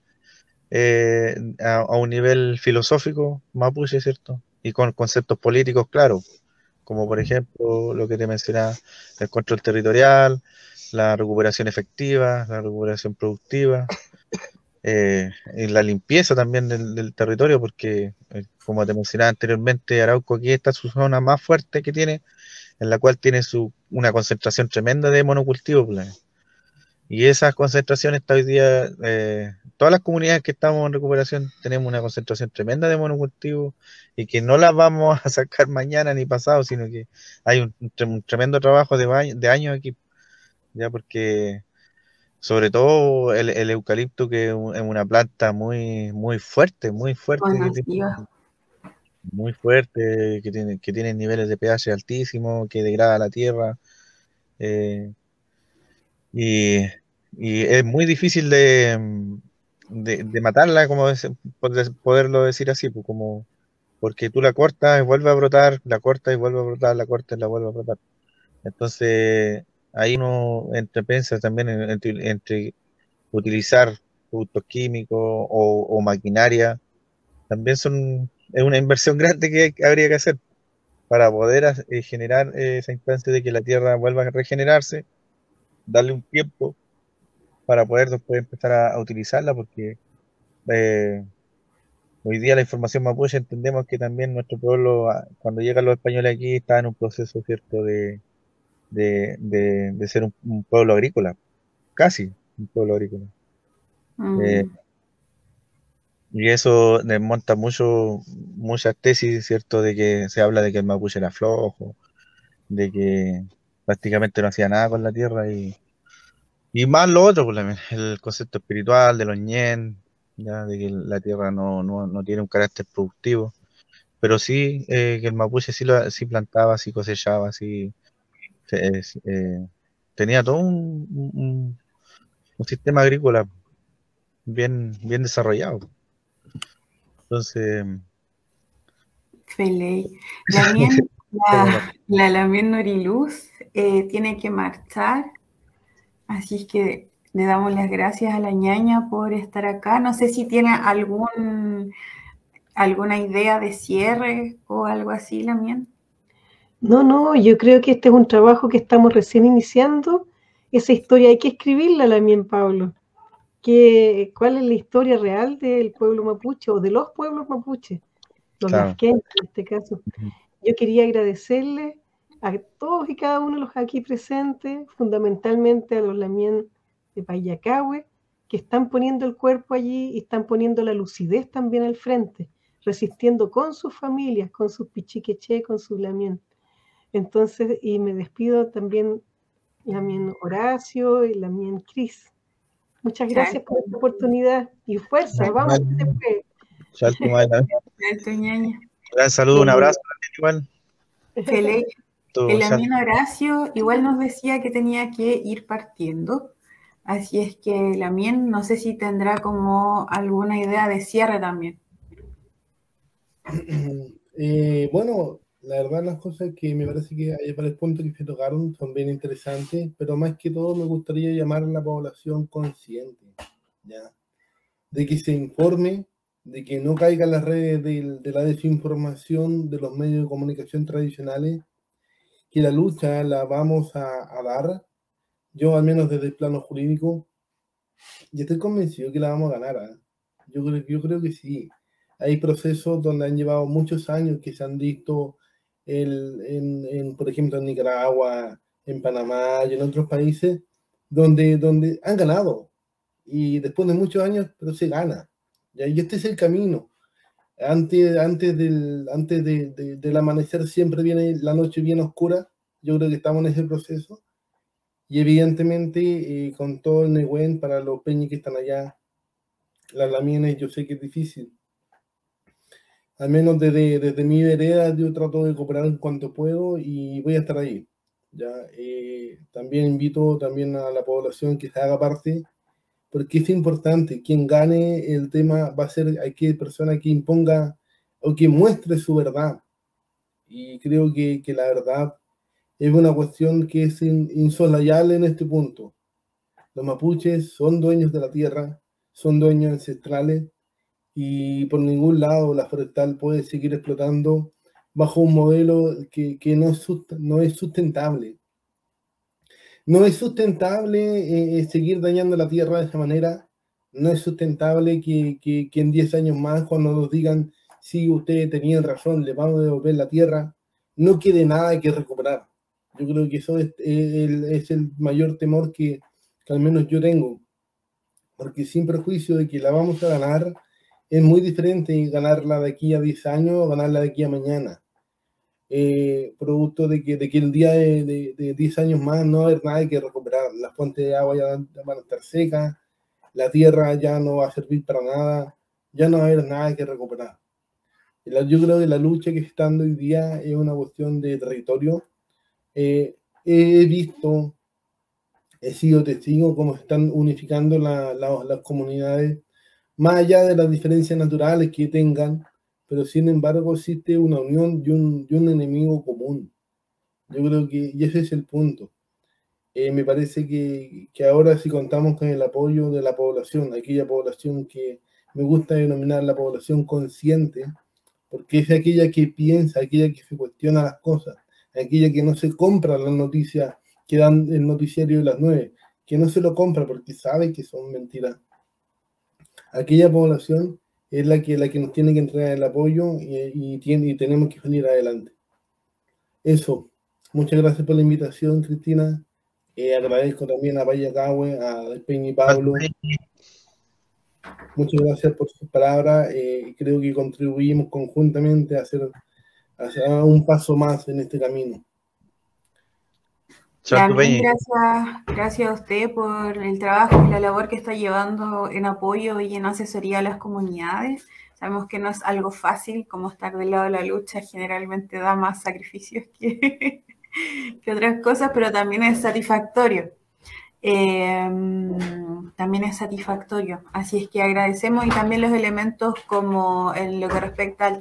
a un nivel filosófico mapuche, ¿cierto? Y con conceptos políticos claros, como por ejemplo lo que te mencionaba, el control territorial, la recuperación efectiva, la recuperación productiva, y la limpieza también del territorio, porque como te mencionaba anteriormente, Arauco aquí está su zona más fuerte que tiene, en la cual tiene una concentración tremenda de monocultivos. Y esa concentración está hoy día, todas las comunidades que estamos en recuperación tenemos una concentración tremenda de monocultivos y que no las vamos a sacar mañana ni pasado, sino que hay un tremendo trabajo de años aquí, ya, porque sobre todo el eucalipto, que es una planta muy fuerte, muy fuerte, que tiene niveles de pH altísimos, que degrada la tierra, y, y es muy difícil de matarla, como poderlo decir así, pues, porque tú la cortas y vuelve a brotar, la cortas y vuelve a brotar, la cortas y la vuelve a brotar. Entonces, ahí uno piensa también entre utilizar productos químicos o maquinaria, también es una inversión grande que habría que hacer para poder generar esa instancia de que la tierra vuelva a regenerarse, darle un tiempo para poder después empezar a utilizarla, porque hoy día la información mapuche entendemos que también nuestro pueblo, cuando llegan los españoles aquí, está en un proceso, ¿cierto?, de ser un pueblo agrícola, casi un pueblo agrícola. Y eso desmonta muchas tesis, ¿cierto?, de que se habla de que el mapuche era flojo, de que prácticamente no hacía nada con la tierra, y más lo otro, pues, el concepto espiritual de los ñen, ya, de que la tierra no tiene un carácter productivo, pero sí, que el mapuche sí plantaba, sí cosechaba, sí tenía todo un sistema agrícola bien desarrollado. Entonces, Feley. La Lamien Noriluz tiene que marchar, así es que le damos las gracias a la ñaña por estar acá. No sé si tiene alguna idea de cierre o algo así, Lamien. No, yo creo que este es un trabajo que estamos recién iniciando. Esa historia hay que escribirla, Lamien, Pablo. ¿Cuál es la historia real del pueblo mapuche o de los pueblos mapuches? Los lasqueños en este caso. Yo quería agradecerle a todos y cada uno de los aquí presentes, fundamentalmente a los Lamien de Payacahue, que están poniendo el cuerpo allí y están poniendo la lucidez también al frente, resistiendo con sus familias, con sus pichiqueché, con sus lamien. Entonces, y me despido también, lamien Horacio y lamien Cris. Muchas gracias por esta oportunidad y fuerza, vamos, que se puede. Chalco, Mayra. Ñaña. Un saludo, un abrazo igual. El lamien Horacio igual nos decía que tenía que ir partiendo. Así es que Lamien, no sé si tendrá como alguna idea de cierre también. Bueno, la verdad las cosas que me parece que hay varios puntos que se tocaron, son bien interesantes, pero más que todo me gustaría llamar a la población consciente, ¿ya? De que se informe, de que no caiga en las redes de la desinformación de los medios de comunicación tradicionales, que la lucha la vamos a dar. Yo, al menos desde el plano jurídico, y estoy convencido que la vamos a ganar, ¿eh? Yo creo que sí. Hay procesos donde han llevado muchos años que se han visto, por ejemplo, en Nicaragua, en Panamá y en otros países, donde han ganado. Y después de muchos años, pero se gana. ¿Ya? Y este es el camino. Antes del amanecer siempre viene la noche bien oscura. Yo creo que estamos en ese proceso. Y evidentemente, con todo el Nehuen para los peñis que están allá, las lamienes, yo sé que es difícil. Al menos desde mi vereda, yo trato de cooperar en cuanto puedo y voy a estar ahí. ¿Ya? También invito también a la población que se haga parte, porque es importante. Quien gane el tema va a ser aquella persona que imponga o que muestre su verdad. Y creo que la verdad es una cuestión que es insoslayable en este punto. Los mapuches son dueños de la tierra, son dueños ancestrales, y por ningún lado la forestal puede seguir explotando bajo un modelo que no es sustentable. No es sustentable seguir dañando la tierra de esa manera. No es sustentable que en 10 años más, cuando nos digan, sí, ustedes tenían razón, les vamos a devolver la tierra, no quede nada que recuperar. Yo creo que eso es el mayor temor que al menos yo tengo. Porque sin perjuicio de que la vamos a ganar, es muy diferente ganarla de aquí a 10 años o ganarla de aquí a mañana. Producto de que el día de 10 años más no va a haber nada que recuperar. Las fuentes de agua ya van a estar secas, la tierra ya no va a servir para nada, ya no va a haber nada que recuperar. Yo creo que la lucha que está dando hoy día es una cuestión de territorio. He visto, he sido testigo cómo se están unificando las comunidades, más allá de las diferencias naturales que tengan, pero sin embargo existe una unión y un enemigo común. Yo creo y ese es el punto. Me parece que ahora si contamos con el apoyo de la población, aquella población que me gusta denominar la población consciente, porque es aquella que piensa, aquella que se cuestiona las cosas, aquella que no se compra las noticias que dan el noticiario de las 9, que no se lo compra porque sabe que son mentiras. Aquella población es la que nos tiene que entregar el apoyo y tenemos que salir adelante. Eso. Muchas gracias por la invitación, Cristina. Agradezco también a Valle Cahue, a Peña y Pablo. Muchas gracias por sus palabras. Creo que contribuimos conjuntamente a hacer un paso más en este camino. También gracias a usted por el trabajo y la labor que está llevando en apoyo y en asesoría a las comunidades. Sabemos que no es algo fácil, como estar del lado de la lucha generalmente da más sacrificios que otras cosas, pero también es satisfactorio. También es satisfactorio. Así es que agradecemos, y también los elementos como en lo que respecta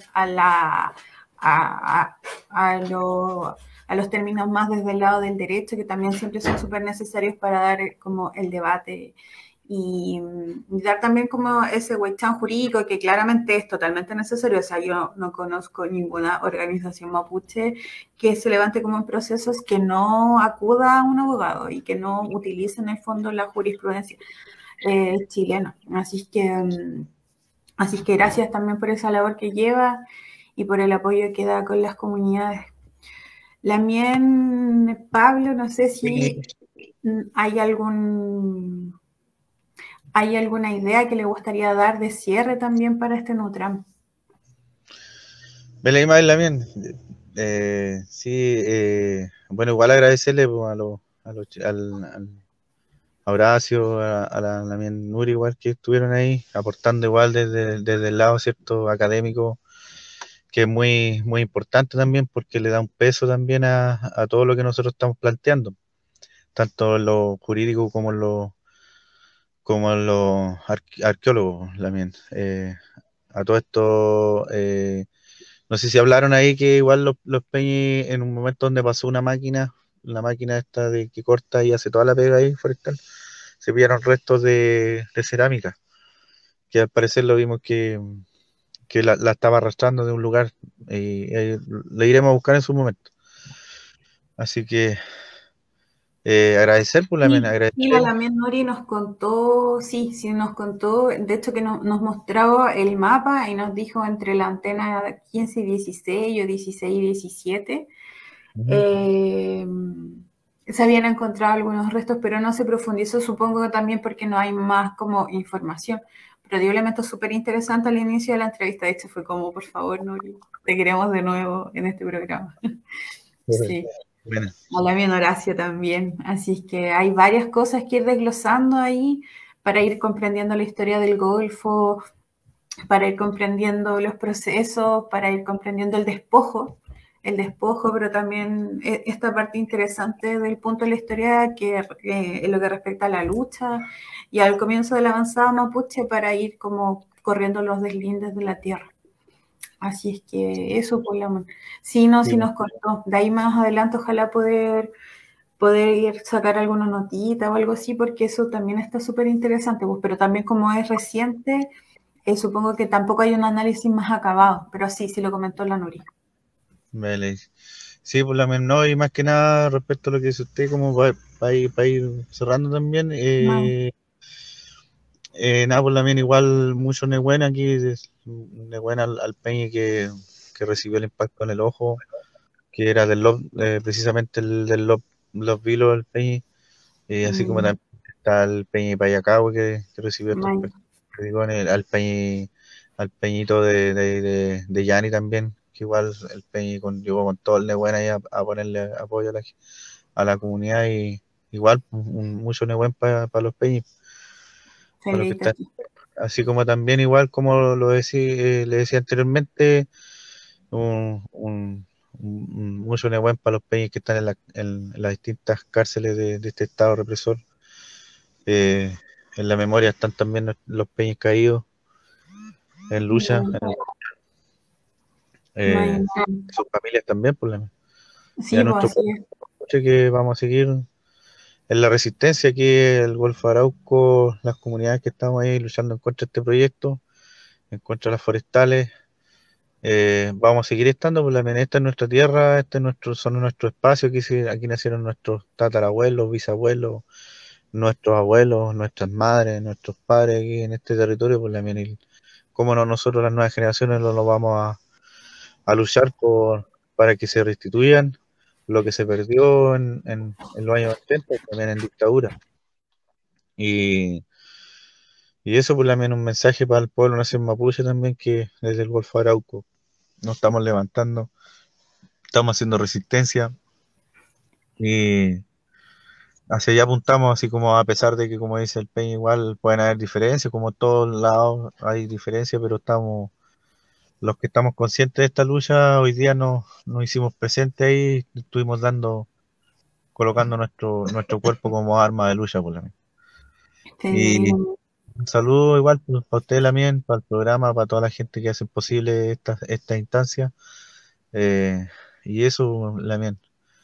a los términos más desde el lado del derecho, que también siempre son súper necesarios para dar como el debate y dar también como ese huaychán jurídico que claramente es totalmente necesario. O sea, yo no conozco ninguna organización mapuche que se levante como en procesos que no acuda a un abogado y que no utilice en el fondo la jurisprudencia chilena. Así es que gracias también por esa labor que lleva y por el apoyo que da con las comunidades. Lamien, Pablo, no sé si hay ¿hay alguna idea que le gustaría dar de cierre también para este Nutram? Belén Ismael también. Sí, bueno, igual agradecerle pues, a Horacio, a la Lamien Nuri, igual que estuvieron ahí, aportando igual desde el lado, ¿cierto?, académico, que es muy, muy importante también porque le da un peso también a todo lo que nosotros estamos planteando, tanto en lo jurídico como en lo arqueólogos, Lamien. A todo esto, no sé si hablaron ahí que igual los Peñi, en un momento donde pasó una máquina, la máquina esta de que corta y hace toda la pega ahí forestal, se pillaron restos de cerámica, que al parecer lo vimos que la estaba arrastrando de un lugar y le iremos a buscar en su momento. Así que agradecer por la Sí, y la agradecer. Lamien Nori nos contó, sí, nos contó, de hecho que nos mostraba el mapa y nos dijo entre la antena 15 y 16 o 16 y 17, se habían encontrado algunos restos, pero no se profundizó, supongo que también porque no hay más como información. Pero dio elementos súper interesantes al inicio de la entrevista. De hecho, fue como, por favor, Nuri, te queremos de nuevo en este programa. Sí. Bueno, A la bien Horacio también. Así es que hay varias cosas que ir desglosando ahí para ir comprendiendo la historia del Golfo, para ir comprendiendo los procesos, para ir comprendiendo el despojo, pero también esta parte interesante del punto de la historia que en lo que respecta a la lucha y al comienzo de la avanzada mapuche para ir como corriendo los deslindes de la tierra. Así es que eso, por la mano. Sí, no, sí nos cortó. De ahí más adelante ojalá poder ir sacar alguna notita o algo así, porque eso también está súper interesante, pues, pero también como es reciente, supongo que tampoco hay un análisis más acabado, pero sí lo comentó la Nuri. vale. Sí, por la no, y más que nada respecto a lo que dice usted, como para ir cerrando también, nada, por la mía igual mucho Nehuen aquí, Nehuen al Peñi que recibió el impacto en el ojo, que era precisamente el del Los Vilos, el Peñi, así como también está el Peñi Payacagua que recibió estos perdigones, al Peñito de Yani también, que igual el Peñi llegó con todo el Nehuen ahí a ponerle apoyo a la comunidad y igual mucho Nehuen para los Peñis, para los que están. Así como también, igual como le decía anteriormente, mucho Nehuen para los peñas que están en las distintas cárceles de este estado represor. En la memoria están también los peñas caídos en lucha, sus familias también, por la Sí, y nuestro que vamos a seguir en la resistencia aquí, el Golfo Arauco, las comunidades que estamos ahí luchando en contra de este proyecto, en contra de las forestales. Vamos a seguir estando, por la esta es nuestra tierra, son nuestros espacios, aquí nacieron nuestros tatarabuelos, bisabuelos, nuestros abuelos, nuestras madres, nuestros padres aquí en este territorio, por la cómo no nosotros las nuevas generaciones lo vamos a luchar para que se restituyan lo que se perdió en los años 80, también en dictadura. Y eso, por la un mensaje para el pueblo nación mapuche también, que desde el Golfo Arauco nos estamos levantando, estamos haciendo resistencia y hacia allá apuntamos, así como a pesar de que, como dice el Peña, igual pueden haber diferencias, como en todos lados hay diferencias, pero los que estamos conscientes de esta lucha, hoy día nos hicimos presentes ahí, estuvimos colocando nuestro cuerpo como arma de lucha por la misma. Y un saludo igual para ustedes también, para el programa, para toda la gente que hace posible esta instancia. Y eso, Lamien.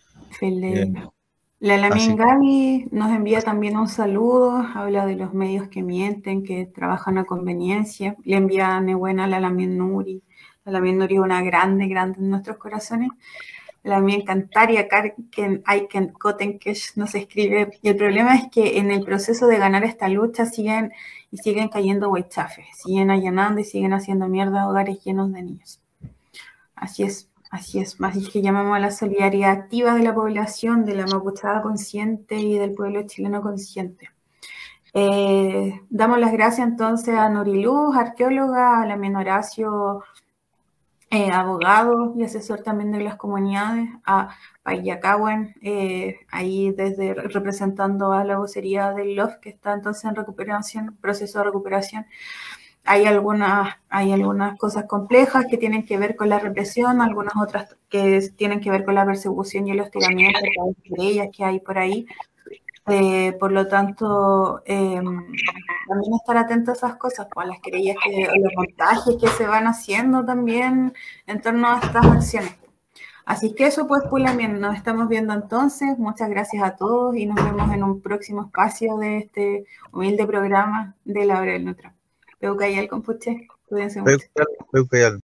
La Lamien Gaby nos envía también un saludo, habla de los medios que mienten, que trabajan a conveniencia. Le envía a Nehuen a la Lamien Nuri. La Lamien Nuri es una grande en nuestros corazones. La Lamien Cantaria, Karken Aiken Kotenkesh nos escribe. Y el problema es que en el proceso de ganar esta lucha siguen cayendo huaychafes, siguen allanando y siguen haciendo mierda hogares llenos de niños. Así es que llamamos a la solidaridad activa de la población, de la mapuchada consciente y del pueblo chileno consciente. Damos las gracias entonces a Nuriluz, arqueóloga, a la Horacio, abogado y asesor también de las comunidades, a Payacawen, ahí desde representando a la vocería del LOF, que está entonces en recuperación, proceso de recuperación. Hay algunas cosas complejas que tienen que ver con la represión, algunas otras que tienen que ver con la persecución y el hostigamiento de las querellas que hay por ahí. Por lo tanto, también estar atentos a esas cosas, pues, a las querellas, los montajes que se van haciendo también en torno a estas acciones. Así que eso, pues, Pulamien, nos estamos viendo entonces. Muchas gracias a todos y nos vemos en un próximo espacio de este humilde programa de la Hora del Neutro. Peucayal, Compuche, cuídense mucho. Peucayal.